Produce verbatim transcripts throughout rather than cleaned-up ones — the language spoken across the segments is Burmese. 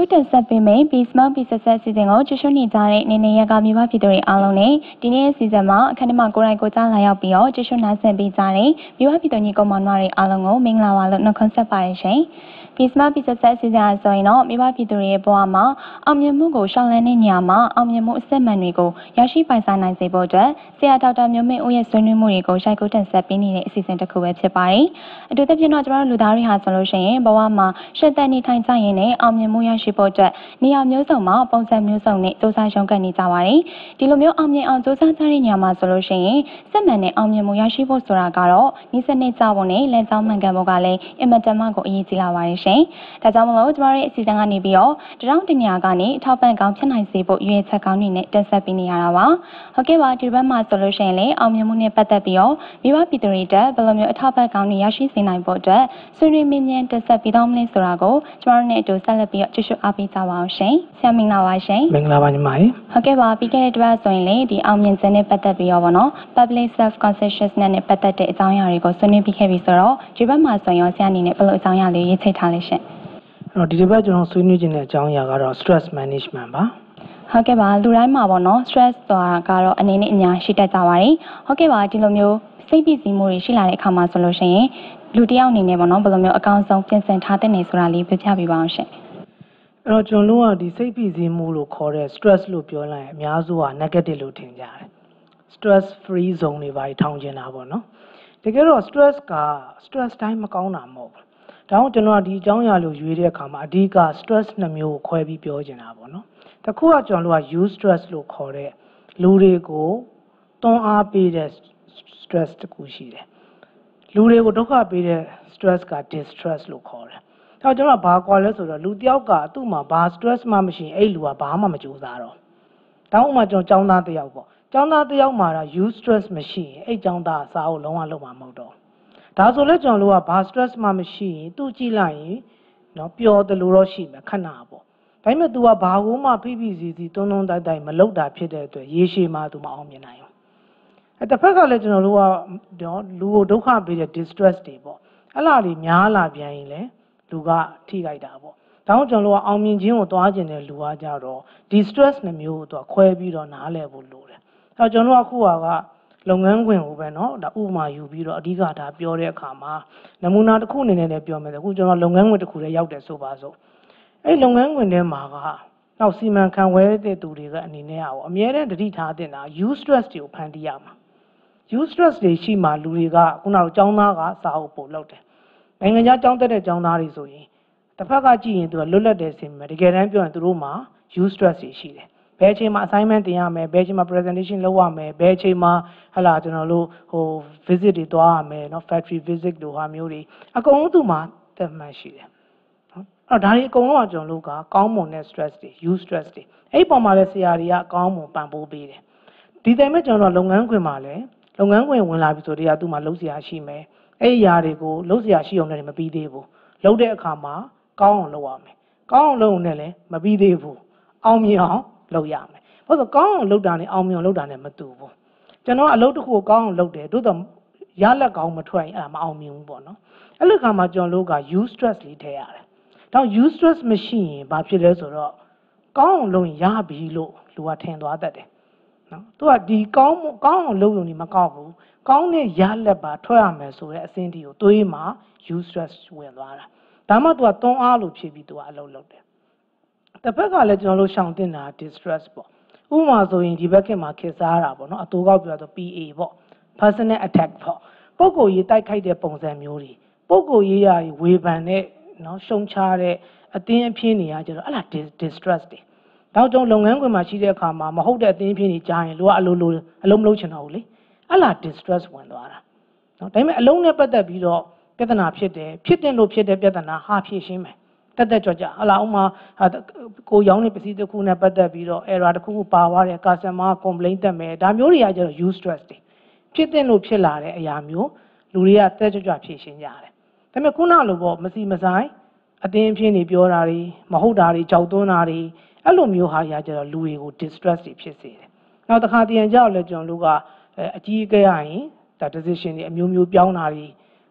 တက်ဆက်ပေးမယ်ပြီး small business စီစဉ်ကိုကျွတ်နေကြတဲ့နေနေရကမြို့ပြည်သူတွေအားလုံးနဲ့ဒီနေ့စီစဉ်မှာအခမ်းအနားကိုယ်တိုင်ကိုကြားလာရောက်ပြီးတော့ကျွတ်နာဆင်ပေးကြတဲ့မြို့ပြည်သူညီကောင်မတွေအားလုံးကိုမင်္ဂလာပါလို့နှုတ်ခွန်းဆက်ပါတယ်ရှင်ဒီ small business စီစဉ်အဆိုရင်တော့မြို့ပြည်သူတွေရဲ့ဘဝမှာအောင်မြင်မှုကိုရှောင်လန်းတဲ့နေရာမှာအောင်မြင်မှုအစစ်မှန်တွေကိုရရှိပိုင်ဆိုင်နိုင်စေဖို့အတွက်ဆရာဒေါက်တာမျိုးမင်းဦးရဲ့ဆွေးနွေးမှုတွေကိုရှိုက်ကိုတက်ဆက်ပေးနေတဲ့အစီအစဉ်တစ်ခုပဲဖြစ်ပါတယ်အတူတူဖြစ်တော့ကျမတို့လူသားတွေဟာဆိုလို့ရှိရင်ဘဝမှာရှက်သက်နေထိုင်ကြရင်လည်းအောင်မြင်မှုရရှိဖို့အတွက်နေရာမျိုးစုံမှာပုံစံမျိုးစုံနဲ့စူးစမ်းရုံးကန်နေကြပါတယ်ဒီလိုမျိုးအောင်မြင်အောင်စူးစမ်းကြတဲ့နေရာမှာဆိုလို့ရှိရင်စစ်မှန်တဲ့အောင်မြင်မှုရရှိဖို့ဆိုတာကတော့ဤစနစ်ကြဖို့နဲ့လမ်းကြောင်းမှန်ကန်ဖို့ကလည်းအင်မတန်မှကိုအရေးကြီးလာပါတယ်ရှင်ဒါကြောင့်မလို့ကျမတို့ရဲ့အစီအစဉ်ကနေပြီးတော့တရောင်းတနေရာကနေအထောက်ပံ့ကောင်းဖြစ်နိုင်စေဖို့ရွေးချက်ကောင်းတွေနဲ့တက်ဆက်ပေးနေရတာပါဟုတ်ကဲ့ပါဒီဘက်မှာဆိုလို့ရှိရင်လည်းအောင်မြင်မှုနဲ့ပတ်သက်ပြီးတော့မိဘပြည်သူတွေတက်ဘယ်လိုမျိုးအထောက်ပံ့ကောင်းတွေရရှိစေနိုင်ဖို့အတွက်ဆွေးနွေးမြင်းမြန်းတက်ဆက်ပြီးတော့မလဲဆိုတာကိုကျမတို့နဲ့အတူဆက်လက်ပြီးတော့ကြည့်ရှုအားပေးကြပါအောင်ရှင်ဆရာမင်္ဂလာပါရှင်မင်္ဂလာပါညီမကြီးဟုတ်ကဲ့ပါပြီးခဲ့တဲ့တစ်ပတ်ဆိုရင်လေဒီအောင်မြင်ခြင်းနဲ့ပတ်သက်ပြီးတော့ဗောနော် public self consciousness နဲ့ပတ်သက်တဲ့အကြောင်းအရာတွေကိုဆွေးနွေးပြီးခဲ့ပြီဆိုတော့ဒီဘက်မှာဆိုရင်ဆရာအနေနဲ့ဘယ်လိုအကြောင်းအရာလေးရေးချိန်ထားလဲရှင်အဲ့တော့ဒီတစ်ပတ်ကျွန်တော်ဆွေးနွေးခြင်းတဲ့အကြောင်းအရာကတော့ stress management ပါဟုတ်ကဲ့ပါလူတိုင်းမှာပေါ့နော် stress ဆိုတာကတော့အနေနဲ့အများရှိတတ်ကြပါတယ်ဟုတ်ကဲ့ပါဒီလိုမျိုးစိတ်ပီစီမှုတွေရှိလာတဲ့အခါမှာဆိုလို့ရှိရင်လူတစ်ယောက်အနေနဲ့ပေါ့နော်ဘယ်လိုမျိုးအကောင်းဆုံးပြင်ဆင်ထားတဲ့နေဆိုတာလေးပြပြပေးပါအောင်ရှင်အဲ့တော့ကျွန်တော်တို့ကဒီစိတ်ပီစီမှုလို့ခေါ်တဲ့ stress လို့ပြောလိုက်ရင်အများစုက negative လို့ထင်ကြတယ် stress free zone တွေပါထောင်ကျင်တာပေါ့နော်တကယ်တော့ stress က stress တိုင်းမကောင်းတာမဟုတ်ဘူးဒါကြောင့်ကျွန်တော်ဒီအကြောင်းအရာလို့ရွေးတဲ့အခါမှာအဓိက stress နှစ်မျိုးကိုခွဲပြီးပြောချင်တာပေါ့နော်တခုကကျွန်တော်တို့က use stress လို့ခေါ်တဲ့လူတွေကိုတွန်းအားပေးတဲ့ stress တခုရှိတယ်လူတွေကိုဒုက္ခပေးတဲ့ stress က distress လို့ခေါ်တယ်အဲတော့ကျွန်တော်ကဘာကွာလဲဆိုတော့လူတယောက်ကသူ့မှာဘာ stress မှမရှိရင်အဲ့လူကဘာမှမကြိုးစားတော့တောင်းဥမှာကျွန်တော်ចောင်းသားတယောက်ပေါ့ចောင်းသားတယောက်မှာတော့ use stress မရှိရင်အဲ့ចောင်းသားအစားကိုလုံးဝလုံးမှာမဟုတ်တော့ဒါဆိုလဲကျွန်တော်တို့ကဘာ stress မှမရှိရင်သူ့ကြည့်လိုက်ရင်နော်ပျော်တယ်လို့တော့ရှိမယ်ခဏပေါ့ဒါပေမဲ့ तू ကဘာကိုမှဖိဖိစီစီတွန်းတွန်းတိုက်တိုက်မလုပ်တာဖြစ်တဲ့အတွက်ရေရှည်မှာ तू မအောင်မြင်နိုင်ဘူးအဲတစ်ဖက်ကလည်းကျွန်တော်တို့ကနော်လူကိုဒုက္ခပေးတဲ့ distress တွေပေါ့အဲ့လားတွေများလာပြန်ရင်လေလူကထိခိုက်တာပေါ့ဒါကြောင့်ကျွန်တော်တို့ကအောင်မြင်ခြင်းကိုတွားကျင်တဲ့လူကကြတော့ဒီ stress နှမျိုးကို तू ခွဲပြီးတော့နားလည်ဖို့လိုတယ်အဲတော့ကျွန်တော်တို့ကခုကလုပ်ငန်းခွင်ကိုပဲเนาะဒါဥပမာယူပြီးတော့အဓိကဒါပြောတဲ့အခါမှာနမူနာတစ်ခုအနေနဲ့လည်းပြောမယ်အခုကျွန်တော်လုပ်ငန်းခွင်တစ်ခုလည်းရောက်တယ်ဆိုပါစို့အဲ့လုပ်ငန်းခွင်ထဲမှာကနောက်စီမံခန့်ခွဲတဲ့သူတွေကအနေနဲ့อ่ะအမြဲတမ်းတတိထားတင်တာ use stress တွေကိုဖန်တီးရမှာ use stress တွေရှိမှလူတွေကခုနကကျောင်းသားကစာအုပ်ပို့လုပ်တယ်နိုင်ငံခြားကျောင်းတက်တဲ့ကျောင်းသားတွေဆိုရင်တစ်ဖက်ကကြည့်ရင်သူကလွတ်လပ်တယ်ဆင်မယ်တကယ်တမ်းပြောရင်သူတို့မှာ use stress တွေရှိတယ်ဘယ်အချိန်မှာ assignment တင်ရမယ်ဘယ်အချိန်မှာ presentation လုပ်ရမယ်ဘယ်အချိန်မှာဟလာကျွန်တော်တို့ဟို visit တွေသွားရမယ်เนาะ factory visit တို့ဟာမျိုးတွေအကုန်လုံးသူ့မှာတက်မှတ်ရှိတယ်အဲ့တော့ဒါတွေအကုန်လုံးကကျွန်တော်တို့ကကောင်းမွန်တဲ့ stress တွေ use stress တွေအဲ့ပုံမှာလည်းဆရာတွေကကောင်းမွန်ပံ့ပိုးပေးတယ်ဒီတိုင်းမဲ့ကျွန်တော်တို့လုပ်ငန်းခွင်မှာလည်းလုပ်ငန်းခွင်ဝင်လာပြီဆိုတော့သူ့မှာလုပ်စရာရှိမယ်အဲ့ဒီຢာတွေကိုလုပ်စရာရှိအောင်လည်းမပြီးသေးဘူးလုပ်တဲ့အခါမှာကောင်းအောင်လုပ်ရမယ်ကောင်းအောင်လုပ်ရင်လည်းမပြီးသေးဘူးအောင်မြင်အောင်လုပ်ရမယ်ဘာလို့ကောင်းအောင်လုပ်တာနဲ့အောင်မြင်အောင်လုပ်တာနဲ့မတူဘူးကျွန်တော်အလုပ်တစ်ခုကိုကောင်းအောင်လုပ်တယ်သို့တော့ရလက်ကောင်းမထွက်ရင်အဲ့ဒါမအောင်မြင်ဘူးပေါ့နော်အဲ့လိုခါမှာကျွန်တော်တို့က use stress လေးထည့်ရတယ်တော့ use stress မရှိရင်ဘာဖြစ်လဲဆိုတော့ကောင်းအောင်လုပ်ရင်ရပြီလို့လူကထင်သွားတတ်တယ်နော်သူကဒီကောင်းကောင်းအောင်လုပ်ရုံနဲ့မကောက်ဘူးကောင်းတဲ့ရလက်ပါထွက်ရမယ်ဆိုတဲ့အဆင့်တီကိုတွေးမှ use stress ဝင်သွားတာဒါမှသူကတွန်းအားလို့ဖြစ်ပြီးသူကအလုပ်လုပ်တယ်တစ်ဖက်ကလည်းကျွန်တော်တို့ရှောင်တင်တာ distress ပေါ့ဥပမာဆိုရင်ဒီဘက်ခင်မှာခေတ်စားတာပေါ့နော်အတူကောက်ပြောတော့ P A ပေါ့ personal attack ပေါ့ပုဂ္ဂိုလ်ရေးတိုက်ခိုက်တဲ့ပုံစံမျိုးတွေပုဂ္ဂိုလ်ရေးရာဝေဖန်တဲ့နော်ရှုံချတဲ့အတင်းအဖျင်းတွေကကျတော့အဲ့လား distress တွေနောက်ကျုံလုပ်ငန်းခွင်မှာရှိတဲ့အခါမှာမဟုတ်တဲ့အတင်းအဖျင်းတွေကြားရင်လူကအလိုလိုအလုံးမလုံးချင်တော့ဘူးလေအဲ့လား distress ဝင်သွားတာနော်ဒါပေမဲ့အလုံးနဲ့ပတ်သက်ပြီးတော့ပြဿနာဖြစ်တယ်ဖြစ်တင်လို့ဖြစ်တဲ့ပြဿနာဟာဖြေရှင်းမယ်တက်တက်ကြွကြွဟလာဥမာကိုရောင်းနေပစ္စည်းတစ်ခုနဲ့ပတ်သက်ပြီးတော့ error တစ်ခုခုပါသွားတယ် customer complaint တက်မယ်ဒါမျိုးတွေကကျတော့ use stress တွေဖြစ်တင်လို့ဖြစ်လာတဲ့အရာမျိုးလူတွေကတက်ကြွကြွဖြေရှင်းကြတယ်ဒါပေမဲ့ခုနလိုပေါ့မစီမဆိုင်အတင်းအဖျင်းတွေပြောတာတွေမဟုတ်တာတွေကြောက်သွန်းတာတွေအဲ့လိုမျိုးဟာတွေကကျတော့လူတွေကို distress တွေဖြစ်စေတယ်နောက်တစ်ခါတည်းကြောက်လဲကျွန်တော်တို့ကအကြီးအကဲရရင်ဒါ decision တွေအမျိုးမျိုးပြောင်းတာတွေ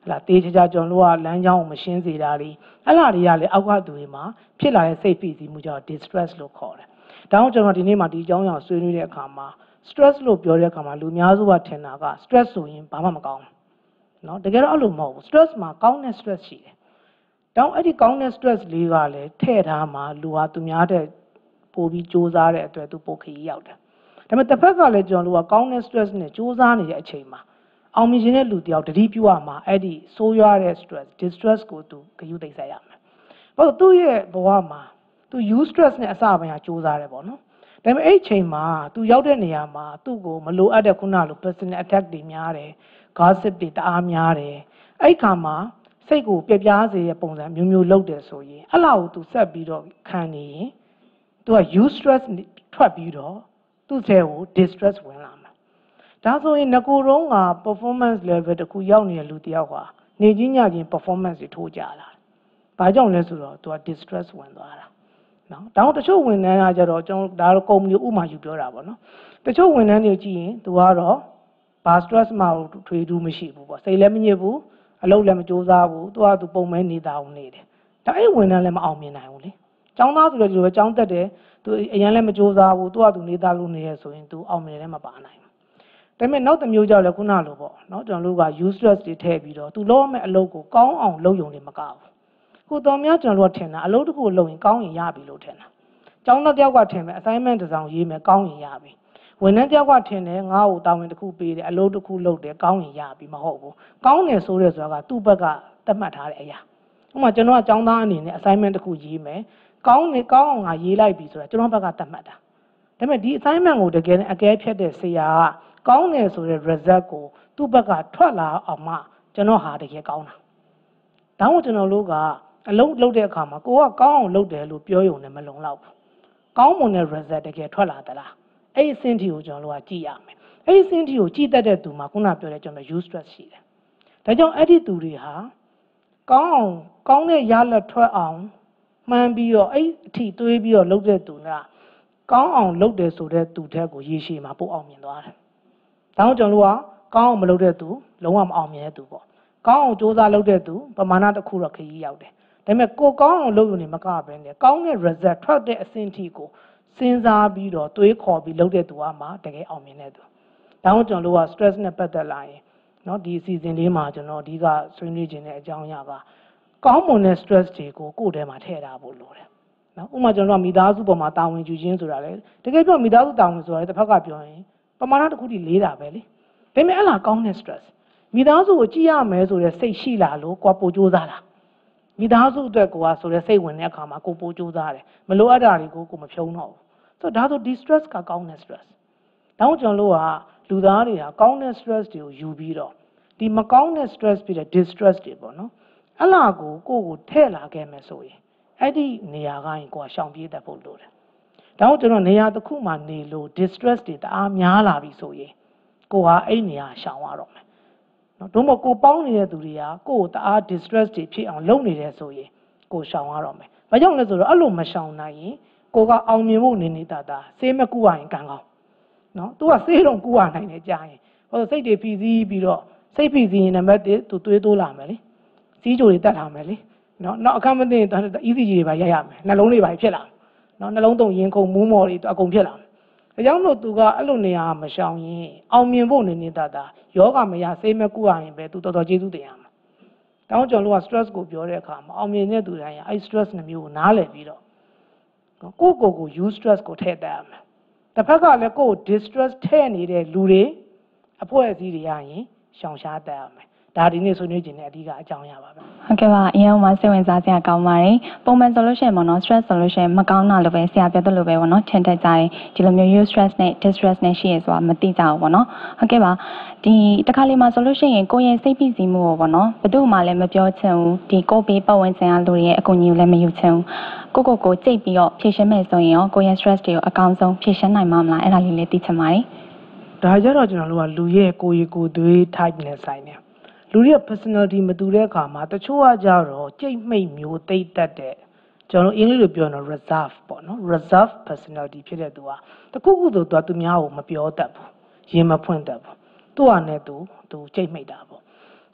làတေးချာချာကျွန်တော်တို့ကလမ်းကြောင်းကိုမရှင်းစေတာတွေအဲ့လားတွေကလည်းအောက်ကသူတွေမှာဖြစ်လာတဲ့စိတ်ဖိစီးမှုကြောင့် distress လို့ခေါ်တယ်။ဒါကြောင့်ကျွန်တော်ဒီနေ့မှာဒီအကြောင်းအရာဆွေးနွေးတဲ့အခါမှာ stress လို့ပြောတဲ့အခါမှာလူများစုကထင်တာက stress ဆိုရင်ဘာမှမကောင်းဘူး။နော်တကယ်တော့အဲ့လိုမဟုတ်ဘူး stress မှာကောင်းတဲ့ stress ရှိတယ်။တောင်းအဲ့ဒီကောင်းတဲ့ stress လေးကလည်းထည့်ထားမှာလူဟာသူများတဲ့ပို့ပြီးစူးစမ်းတဲ့အတွက်သူပိုခရီးရောက်တယ်။ဒါပေမဲ့တစ်ဖက်ကလည်းကျွန်တော်တို့ကကောင်းတဲ့ stress နဲ့စူးစမ်းနေတဲ့အချိန်မှာအောင်မြင်ခြင်းတဲ့လူတယောက်တတိပြုရမှာအဲ့ဒီဆိုးရွားတဲ့ stress distress ကိုသူဂရုသိဆက်ရမယ်။ဘာလို့သူ့ရဲ့ဘဝမှာသူ use stress နဲ့အစပိုင်းကစူးစမ်းတယ်ပေါ့နော်။ဒါပေမဲ့အဲ့ချိန်မှာသူရောက်တဲ့နေရာမှာသူ့ကိုမလိုအပ်တဲ့ခုနလို personal attack တွေများတယ်။ gossip တွေတအားများတယ်။အဲ့ခါမှာစိတ်ကိုပြပြားစေတဲ့ပုံစံမျိုးမျိုးလုပ်တယ်ဆိုရင်အဲ့လောက်ကိုသူဆက်ပြီးတော့ခံနေရင်သူက use stress ထွက်ပြီးတော့သူ့ထဲကို distress ဝင်လာမှာဒါဆိုရင်ငကိုယ်တော့က performance level တခုရောက်နေတဲ့လူတယောက်ဟာနေချင်းညချင်း performance တွေထိုးကြလာ။ဘာကြောင့်လဲဆိုတော့သူက distress ဝင်သွားတာ။နော်။ဒါတော့တချို့ဝန်ထမ်းကကြတော့ကျွန်တော်ဒါတော့ကုမ္ပဏီဥမာယူပြောတာပေါ့နော်။တချို့ဝန်ထမ်းတွေကြည့်ရင်သူကတော့ဘာ stress မှထွေးထူးမရှိဘူးပေါ့။စိတ်လည်းမညစ်ဘူး။အလုပ်လည်းမကြိုးစားဘူး။သူကသူပုံမဲနေတာအောင်နေတယ်။ဒါအဲ့ဝန်ထမ်းလည်းမအောင်မြင်နိုင်ဘူးလေ။ကျောင်းသားဆိုတော့ဒီလိုပဲကျောင်းတက်တယ်သူအရင်လည်းမကြိုးစားဘူး။သူကသူနေတာလို့နေရဆိုရင်သူအောင်မြင်လည်းမပါနိုင်ဘူး။ဒါပေမဲ့နောက်တစ်မျိုးကြောင့်လည်းခုနလိုပေါ့နော်ကျွန်တော်တို့က useless တွေထည့်ပြီးတော့သူလုပ်မဲ့အလုပ်ကိုကောင်းအောင်လုပ်ရုံနဲ့မကဘူး။ခုတော်များကျွန်တော်တို့ထင်တာအလုပ်တစ်ခုလုပ်ရင်ကောင်းရင်ရပြီလို့ထင်တာ။ကျောင်းသားတယောက်ကထင်မယ် assignment တစ်စောင်ရေးမယ်ကောင်းရင်ရပြီ။ဝန်ထမ်းတယောက်ကထင်တယ်ငါ့ကိုတာဝန်တစ်ခုပေးတယ်အလုပ်တစ်ခုလုပ်တယ်ကောင်းရင်ရပြီမဟုတ်ဘူး။ကောင်းတယ်ဆိုရဲဆိုတာကသူ့ဘက်ကသတ်မှတ်ထားတဲ့အရာ။ဥပမာကျွန်တော်ကကျောင်းသားအနေနဲ့ assignment တစ်ခုရေးမယ်။ကောင်းနေကောင်းအောင်ငါရေးလိုက်ပြီဆိုတာကျွန်တော်ဘက်ကသတ်မှတ်တာ။ဒါပေမဲ့ဒီ assignment ကိုတကယ်အကဲဖြတ်တဲ့ဆရာကကောင်းတယ်ဆိုတဲ့ result ကိုသူ့ဘက်ကထွက်လာအောင်မှကျွန်တော်ဟာတကယ်ကောင်းတာ။ဒါမှမဟုတ်ကျွန်တော်တို့ကအလုပ်လုပ်တဲ့အခါမှာကိုကကောင်းအောင်လုပ်တယ်လို့ပြောရုံနဲ့မလုံလောက်ဘူး။ကောင်းမွန်တဲ့ result တကယ်ထွက်လာသလား။အဲ့ဒီအဆင့်ထိကိုကျွန်တော်တို့ကကြည့်ရမယ်။အဲ့ဒီအဆင့်ထိကိုကြည့်တတ်တဲ့သူမှာခုနပြောတဲ့ကျွန်တော် use stress ရှိတယ်။ဒါကြောင့်အဲ့ဒီသူတွေဟာကောင်းအောင်ကောင်းတဲ့ရလဒ်ထွက်အောင်မှန်းပြီးတော့အဲ့အထိတွေးပြီးတော့လုပ်တဲ့သူကကောင်းအောင်လုပ်တယ်ဆိုတဲ့သူတက်ကိုရေရှည်မှာပို့အောင်မြင်သွားတယ်။ဒါကြောင့်ကျွန်တော်တို့ကကောင်းအောင်မလုပ်တဲ့သူလုံးဝမအောင်မြင်တဲ့သူပေါ့။ကောင်းအောင်စူးစမ်းလုပ်တဲ့သူပမာဏတစ်ခုတော့ခရီးရောက်တယ်။ဒါပေမဲ့ကိုကောင်းအောင်လုပ်ရုံနဲ့မကဘဲနဲ့ကောင်းတဲ့ result ထွက်တဲ့အဆင့်ထိကိုစဉ်းစားပြီးတော့တွေးခေါ်ပြီးလုပ်တဲ့သူကမှတကယ်အောင်မြင်တဲ့သူ။ဒါကြောင့်ကျွန်တော်တို့က stress နဲ့ပတ်သက်လာရင်နော်ဒီ season လေးမှာကျွန်တော်အဓိကဆွေးနွေးခြင်းတဲ့အကြောင်းအရာကကောင်းမွန်တဲ့ stress တွေကိုကိုယ်ထဲမှာထည့်ထားဖို့လိုတယ်။နော်ဥပမာကျွန်တော်တို့မိသားစုပေါ်မှာတာဝန်ယူခြင်းဆိုတာလေတကယ်ပြောမိသားစုတာဝန်ဆိုတာလေတစ်ဖက်ကပြောရင်ပမာဏတစ်ခုတည်းလေးတာပဲလေ။ဒါပေမဲ့အဲ့လားကောင်းတဲ့ stress မိသားစုကိုကြည့်ရမယ်ဆိုတဲ့စိတ်ရှိလာလို့ကိုယ်ပိုကြိုးစားတာ။မိသားစုအတွက်ကိုယ်ကဆိုတဲ့စိတ်ဝင်တဲ့အခါမှာကိုယ်ပိုကြိုးစားတယ်။မလိုအပ်တာတွေကိုကိုယ်မဖြုံးတော့ဘူး။ဆိုတော့ဒါဆိုဒီ stress ကကောင်းတဲ့ stress ။ဒါကြောင့်ကျွန်တော်တို့ကလူသားတွေဟာကောင်းတဲ့ stress တွေကိုယူပြီးတော့ဒီမကောင်းတဲ့ stress ဖြစ်တဲ့ distress တွေပေါ့နော်။အဲ့လားကိုကိုယ့်ကိုထည့်လာခဲ့မယ်ဆိုရင်အဲ့ဒီနေရာကရင်ကိုယ်ကရှောင်ပြေးတတ်ဖို့လိုတယ်။ဒါကြောင့်ကျွန်တော်နေရာတစ်ခုမှနေလို့ distress တွေတအားများလာပြီဆိုရင်ကိုယ်ဟာအဲ့နေရာရှောင်ရတော့မယ်။နော်တို့မို့ကိုပေါင်းနေတဲ့သူတွေကကိုယ့်ကိုတအား distress တွေဖြစ်အောင်လုပ်နေတယ်ဆိုရင်ကိုယ်ရှောင်ရတော့မယ်။ဘာကြောင့်လဲဆိုတော့အဲ့လိုမရှောင်နိုင်ရင်ကိုယ်ကအောင်မြင်ဖို့နေနေတာတာဆေးမကူရရင်ကံကောင်း။နော် तू ကဆေးတော့ကူရနိုင်တယ်ကြာရင်ဟိုစိတ်တွေဖိစီးပြီးတော့စိတ်ဖိစီးရင်နံပါတ်တစ် तू သွေးတိုးလာမယ်လေ။စီးကြိုတွေတက်လာမယ်လေ။နော်နောက်အခါမသိရင် easy ကြီးတွေပါရိုက်ရမယ်နှလုံးတွေပါဖြစ်လာနော်နှလုံးသွုံရင်ခုန်မူးမော်တွေအကုန်ဖြစ်လာဒါကြောင့်မို့သူကအဲ့လိုနေရာမရှောင်ရင်အောင်မြင်ဖို့နေနေတာတာယောဂမရဆေးမကူရရင်ပဲသူတော်တော်ကျေးဇူးတင်ရမှာတောင်းကျွန်တော်တို့က stress ကိုပြောတဲ့အခါမှာအောင်မြင်တဲ့သူတိုင်းအဲ့ stress နှမျိုးကိုနားလည်ပြီးတော့ကိုယ့်ကိုယ်ကို use stress ကိုထည့်တတ်ရမယ်တစ်ဖက်ကလည်းကိုယ် distress ထည့်နေတဲ့လူတွေအဖွဲ့အစည်းတွေရရင်ရှောင်ရှားတတ်ရမယ်ဒါဒီနေ့ဆွေးနွေးခြင်းနဲ့အဓိကအကြောင်းရပါပဲဟုတ်ကဲ့ပါအရင်ကမှစိတ်ဝင်စားစရာကောင်းပါတယ်ပုံမှန်ဆိုလို့ရှိရင်ပေါ့နော် stress ဆိုလို့ရှိရင်မကောင်းတာလို့ပဲဆရာပြောသလိုပဲပေါ့နော်ထင်တတ်ကြတယ်ဒီလိုမျိုး use stress နဲ့ distress နဲ့ရှိရဆိုတာမသိကြဘူးပေါ့နော်ဟုတ်ကဲ့ပါဒီတစ်ခါလေးမှဆိုလို့ရှိရင်ကိုယ့်ရဲ့စိတ်ဖိစီးမှုကိုပေါ့နော်ဘယ်သူမှလည်းမပြောချင်ဘူးဒီကိုယ့်ဘေးပတ်ဝန်းကျင်ကလူတွေရဲ့အကူအညီကိုလည်းမယူချင်ဘူးကိုကိုကိုကြိတ်ပြီးတော့ဖြည့်ရှင်းမယ်ဆိုရင်ရောကိုယ့်ရဲ့ stress တွေကိုအကောင်းဆုံးဖြည့်ရှင်းနိုင်မှာမလားအဲ့ဒါလေးလည်းသိချင်ပါတယ်ဒါကြတော့ကျွန်တော်တို့ကလူရဲ့ကိုယ်ရည်ကိုယ်သွေး type နဲ့ဆိုင်တယ်လူတွေရဲ့ personality မတူတဲ့အခါမှာတချို့ကကြတော့ကြိတ်မိတ်မျိုးတိတ်တက်တဲ့ကျွန်တော်အင်္ဂလိပ်လိုပြောရင် reserve ပေါ့နော် reserve personality ဖြစ်တဲ့သူကတခုခုဆိုတော့သူများကိုမပြောတတ်ဘူးရင်မဖွင့်တတ်ဘူးသူ့ဟာနဲ့သူသူကြိတ်မိတ်တာပေါ့ဒါ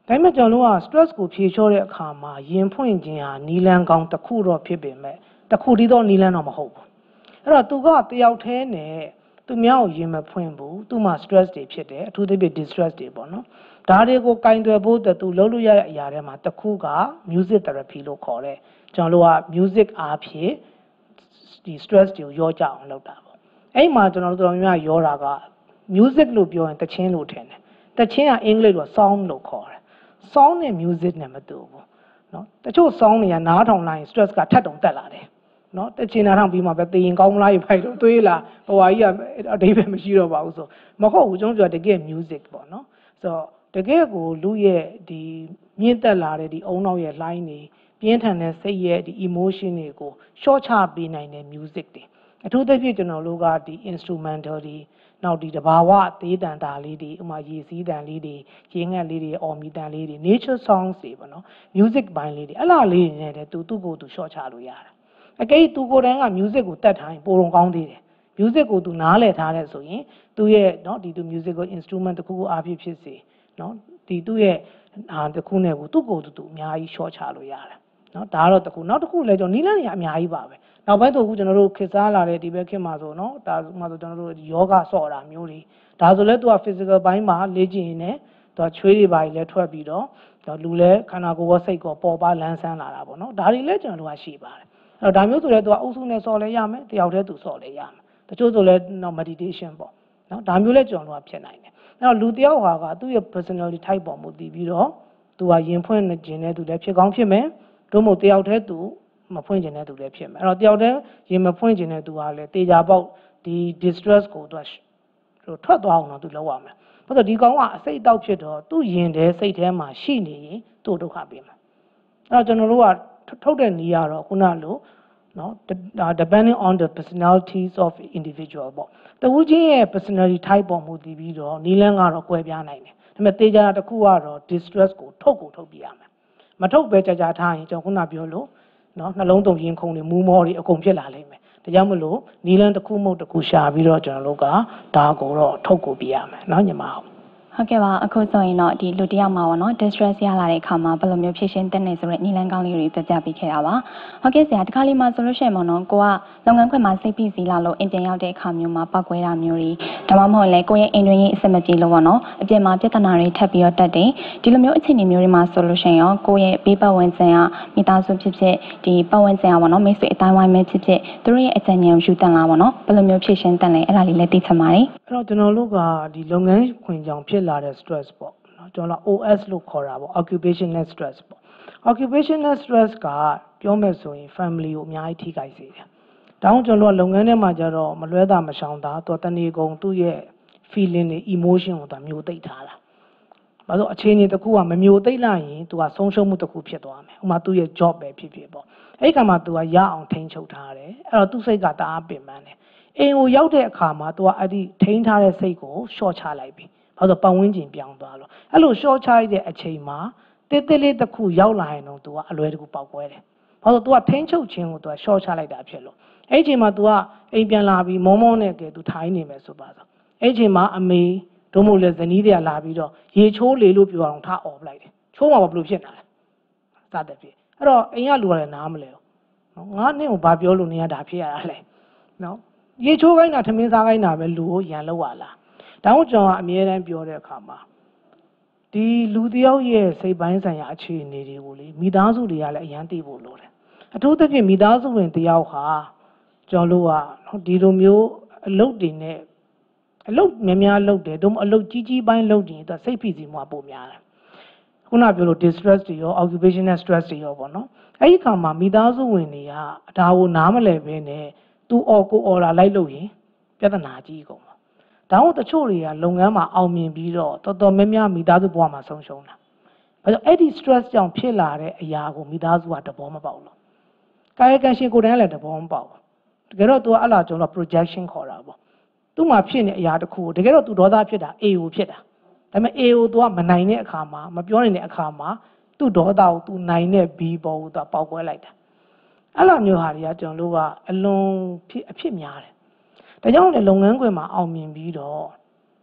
ဒါပေမဲ့ကျွန်တော်တို့က stress ကိုဖြေလျှော့တဲ့အခါမှာရင်ဖွင့်ခြင်းဟာနီလန်းကောင်းတစ်ခုတော့ဖြစ်ပေမဲ့တစ်ခုတည်းသောနီလန်းတော့မဟုတ်ဘူးအဲ့တော့သူကတယောက်တည်းနဲ့သူများကိုရင်မဖွင့်ဘူးသူ့မှာ stress တွေဖြစ်တယ်အထူးသဖြင့် distress တွေပေါ့နော်ဒါတွေကိုကင်တွယ်ဖို့သူလုပ်လို့ရတဲ့အရာတွေမှာတစ်ခုက music therapy လို့ခေါ်တယ်ကျွန်တော်တို့က music အားဖြင့်ဒီ stress တွေကိုရောကြအောင်လုပ်တာပေါ့အဲ့မှာကျွန်တော်တို့တော်များများရောတာက music လို့ပြောရင်တခြင်းလို့ထင်တယ်တခြင်းကအင်္ဂလိပ်လို song လို့ခေါ်တယ် song နဲ့ music နဲ့မတူဘူးเนาะတချို့ song တွေကနားထောင်လိုက်ရင် stress ကထပ်တုံတက်လာတယ်เนาะတခြင်းနားထောင်ပြီးမှပဲသေရင်ကောင်းမလားဖိုက်တော့သွေးလာဟိုဟာကြီးကအဓိပ္ပာယ်မရှိတော့ပါဘူးဆိုမဟုတ်ဘူးကျွန်တော်ပြောတကယ် music ပေါ့เนาะဆိုတော့တကယ်ကိုလူရဲ့ဒီမြင့်တက်လာတဲ့ဒီအုံနောက်ရဲ့ line တွေပြင်းထန်တဲ့စိတ်ရဲ့ဒီ emotion တွေကို short ချပေးနိုင်တဲ့ music တွေအထူးသဖြင့်ကျွန်တော်တို့ကဒီ instrumental တွေနောက်ဒီတဘာဝအသေးတန်တာလေးတွေဥမာရေစီးတန်လေးတွေရေငတ်လေးတွေအော်မီတန်လေးတွေ nature songs တွေပေါ့နော် music ဘိုင်းလေးတွေအဲ့လားလေးတွေနဲ့တူသူ့ကိုယ်သူ short ချလို့ရတယ်အကယ်သူကိုယ်တိုင်က music ကိုတတ်ထားရင်ပိုတော့ကောင်းသေးတယ် music ကိုသူနားလည်ထားတဲ့ဆိုရင်သူ့ရဲ့เนาะဒီသူ musical instrument တစ်ခုခုအားဖြင့်ဖြစ်စေเนาะဒီသူ့ရဲ့ဟာတစ်ခုနဲ့ကိုသူ့ကိုယ်သူအများကြီး short ချလို့ရတယ်เนาะဒါကတော့တစ်ခုနောက်တစ်ခုလည်းကျွန်တော်နီးလန်းတွေအများကြီးပါပဲနောက်ပိုင်းဆိုအခုကျွန်တော်တို့ခေတ်စားလာတဲ့ဒီဘက်ခေတ်မှာဆိုเนาะဒါမှဆိုကျွန်တော်တို့ယောဂဆော့တာမျိုးတွေဒါဆိုလဲသူက physical ဘိုင်းမှာလေ့ကျင့်ရင်လည်းသူကချွေးတွေပါကြီးလဲထွက်ပြီးတော့လူလဲခန္ဓာကိုယ်ရောစိတ်ကောပေါ်ပါလန်းဆန်းလာတာပေါ့เนาะဒါတွေလဲကျွန်တော်တို့ကရှိပါတယ်အဲ့တော့ဒါမျိုးဆိုလဲသူကအုပ်စုနဲ့ဆော့လဲရမယ်တယောက်တည်းသူဆော့လဲရမယ်တချို့ဆိုလဲတော့ meditation ပေါ့เนาะဒါမျိုးလဲကျွန်တော်တို့ကဖြစ်နိုင်တယ်အဲ့တော့လူတယောက်ဟာကသူ့ရဲ့ personality type ပေါ်မူတည်ပြီးတော့သူကရင်ဖွင့်နေခြင်းနဲ့သူလည်းဖြစ်ကောင်းဖြစ်မယ်တို့မို့တယောက်တည်းသူမဖွင့်ခြင်းနဲ့သူလည်းဖြစ်မယ်အဲ့တော့တယောက်တည်းရင်မဖွင့်ခြင်းနဲ့သူကလည်းတေချာပေါက်ဒီ distress ကိုသူကထွက်သွားအောင်တော့သူလုပ်ရမယ်ဘာလို့ဒီကောင်ကအစိတ်အတောက်ဖြစ်တော့သူ့ရင်ထဲစိတ်ထဲမှာရှိနေရင်သူ့ဒုက္ခပေးမှာအဲ့တော့ကျွန်တော်တို့ကထုတ်တဲ့နေရာတော့ခုနလိုနော် depending on the personalities of individual ပေါ့တဝူးချင်းရဲ့ personality type ပေါ်မူတည်ပြီးတော့နီလန်းကတော့ကွဲပြားနိုင်တယ်ဒါပေမဲ့တေချာတစ်ခုကတော့ distress ကိုထုတ်ကိုထုတ်ပြရမယ်မထုတ်ပဲကြာကြာထားရင်ကျွန်တော်ခုနပြောလို့နော်နှလုံးသွင်းရင်ခုန်တွေမူးမောတွေအကုန်ဖြစ်လာလိမ့်မယ်ဒါကြောင့်မလို့နီလန်းတစ်ခုမဟုတ်တစ်ခုရှာပြီးတော့ကျွန်တော်တို့ကဒါကိုတော့ထုတ်ကိုပြရမယ်နော်ညီမဟုတ်ဟုတ်ကဲ့ပါအခုဆိုရင်တော့ဒီလူတယောက်မှာပေါ့နော် distress ရလာတဲ့အခါမှာဘယ်လိုမျိုးဖြည့်ရှင်းတဲ့နေဆိုတဲ့နီလန်းကောင်းလေးတွေပြပြပေးခဲ့တာပါဟုတ်ကဲ့ဆရာဒီခါလေးမှာဆိုလို့ရှိရင်ပေါ့နော်ကိုကလုပ်ငန်းခွင်မှာစိတ်ဖိစီးလာလို့အင်တင်ရောက်တဲ့အခါမျိုးမှာပောက်ကွဲတာမျိုးတွေဒါမှမဟုတ်လည်းကိုရဲ့အိမ်တွင်းရေးအဆင်မပြေလို့ပေါ့နော်အပြင်မှာပြဿနာတွေထပ်ပြီးတော့တက်တယ်ဒီလိုမျိုးအခြေအနေမျိုးတွေမှာဆိုလို့ရှိရင်ရောကိုရဲ့ဘေးပတ်ဝန်းကျင်ကမိသားစုဖြစ်ဖြစ်ဒီပတ်ဝန်းကျင်ကပေါ့နော်မိတ်ဆွေအတိုင်းဝိုင်းပဲဖြစ်ဖြစ်သူတို့ရဲ့အကြံဉာဏ်ယူတန်လာပေါ့နော်ဘယ်လိုမျိုးဖြည့်ရှင်းတဲ့လဲအဲ့ဒါလေးလည်းသိချင်ပါတယ်အဲ့တော့ကျွန်တော်တို့ကဒီလုပ်ငန်းခွင်ကြောင့်ဖြစ်လာတဲ့ stress ပေါ့နော်ကျွန်တော် O S လို့ခေါ်တာပေါ့ occupational stress ပေါ့ occupational stress ကပြောမယ်ဆိုရင် family ကိုအများကြီးထိခိုက်စေတယ်။ဒါကြောင့်ကျွန်တော်တို့ကလုပ်ငန်းထဲမှာကျတော့မလွဲတာမရှောင်တာသူတဏီကုံသူ့ရဲ့ feeling တွေ emotion ကိုသူမျိုးသိပ်ထားတာ။ဘာလို့အခြေအနေတစ်ခုကမမျိုးသိပ်လိုက်ရင်သူကဆုံးရှုံးမှုတစ်ခုဖြစ်သွားမယ်။ဥပမာသူ့ရဲ့ job ပဲဖြစ်ဖြစ်ပေါ့။အဲ့ဒီကမှာသူကရအောင်ထိန်းချုပ်ထားတယ်။အဲ့တော့သူ့စိတ်ကတအားပင်ပန်းတယ်။အိမ်ကိုရောက်တဲ့အခါမှာသူကအဲ့ဒီထိန်းထားတဲ့စိတ်ကို short ချလိုက်ပြီ။ဘာလို့ပတ်ဝန်းကျင်ပြောင်းသွားလို့အဲ့လို short ချရတဲ့အချိန်မှာတေးသေးလေးတစ်ခုရောက်လာရင်တော့သူကအလွယ်တကူပေါက်ကွဲတယ်။ဘာလို့သူကထိန်းချုပ်ခြင်းကိုသူက short ချလိုက်တာဖြစ်လို့အဲ့ဒီအချိန်မှာသူကအိမ်ပြန်လာပြီးမောမောနဲ့ကဲသူထိုင်းနေမယ်ဆိုပါဆိုအဲ့ဒီအချိန်မှာအမေတို့မို့လဲဇနီးတွေကလာပြီးတော့ရေချိုးလေလို့ပြောအောင်ထားអော်ပလိုက်တယ်။ချိုးမှာဘယ်လိုဖြစ်နေလဲ။စတဲ့ဖြစ်အဲ့တော့အိမ်ကလူကလည်းနားမလဲဘူး။နော်ငါနဲ့ကိုဘာပြောလို့နေရတာဖြစ်ရတာလဲ။နော်ရေချိုးခိုင်းတာထမင်းစားခိုင်းတာပဲလူကိုရန်လောက်ရလား။ဒါကြောင့်ကျွန်တော်ကအမြဲတမ်းပြောတဲ့အခါမှာဒီလူတယောက်ရဲ့စိတ်ပိုင်းဆိုင်ရာအခြေအနေတွေကိုလေမိသားစုတွေကလည်းအရန်သိဖို့လိုတယ်အထူးသဖြင့်မိသားစုဝင်တယောက်ဟာကျွန်တော်တို့ကဒီလိုမျိုးအလုပ်တွေနဲ့အလုပ်များများလုပ်တယ်တို့အလုပ်ကြီးကြီးပိုင်းလုပ်နေတော့စိတ်ဖိစီးမှုပိုများတယ်ခုနပြောလို့ distress တွေရော occupational stress တွေရောပေါ့နော်အဲ့ဒီခါမှာမိသားစုဝင်တွေကဒါကိုနားမလည်ဘဲနဲ့သူအော်ကိုအော်လာလိုက်လို့ရင်ပြဿနာကြီးကုန်ဒါကြောင့်တချို့တွေကလုပ်ငန်းမှာအောင်မြင်ပြီးတော့တော်တော်များများမိသားစုဘဝမှာဆုံးရှုံးတာ။ဘာလို့အဲ့ဒီ stress ကြောင့်ဖြစ်လာတဲ့အရာကိုမိသားစုကတဘောမပေါက်လို့။ကာယကံရှင်ကိုယ်တိုင်လည်းတဘောမပေါက်ဘူး။တကယ်တော့ तू အဲ့လာကျွန်တော် projection ခေါ်တာပေါ့။ तू မှာဖြစ်နေအရာတစ်ခုကိုတကယ်တော့ तू ဒေါသဖြစ်တာ A ကိုဖြစ်တာ။ဒါပေမဲ့ A ကို तू ကမနိုင်တဲ့အခါမှာမပြောနိုင်တဲ့အခါမှာသူ့ဒေါသကို तू နိုင်တဲ့ B ပေါ်ကို तू ပေါက်ကွဲလိုက်တာ။အဲ့လိုမျိုးဟာတွေကကျွန်တော်တို့ကအလွန်ဖြစ်အဖြစ်များတယ်။ဒါကြောင့်လေလုပ်ငန်းခွင်မှာအောင်မြင်ပြီးတော့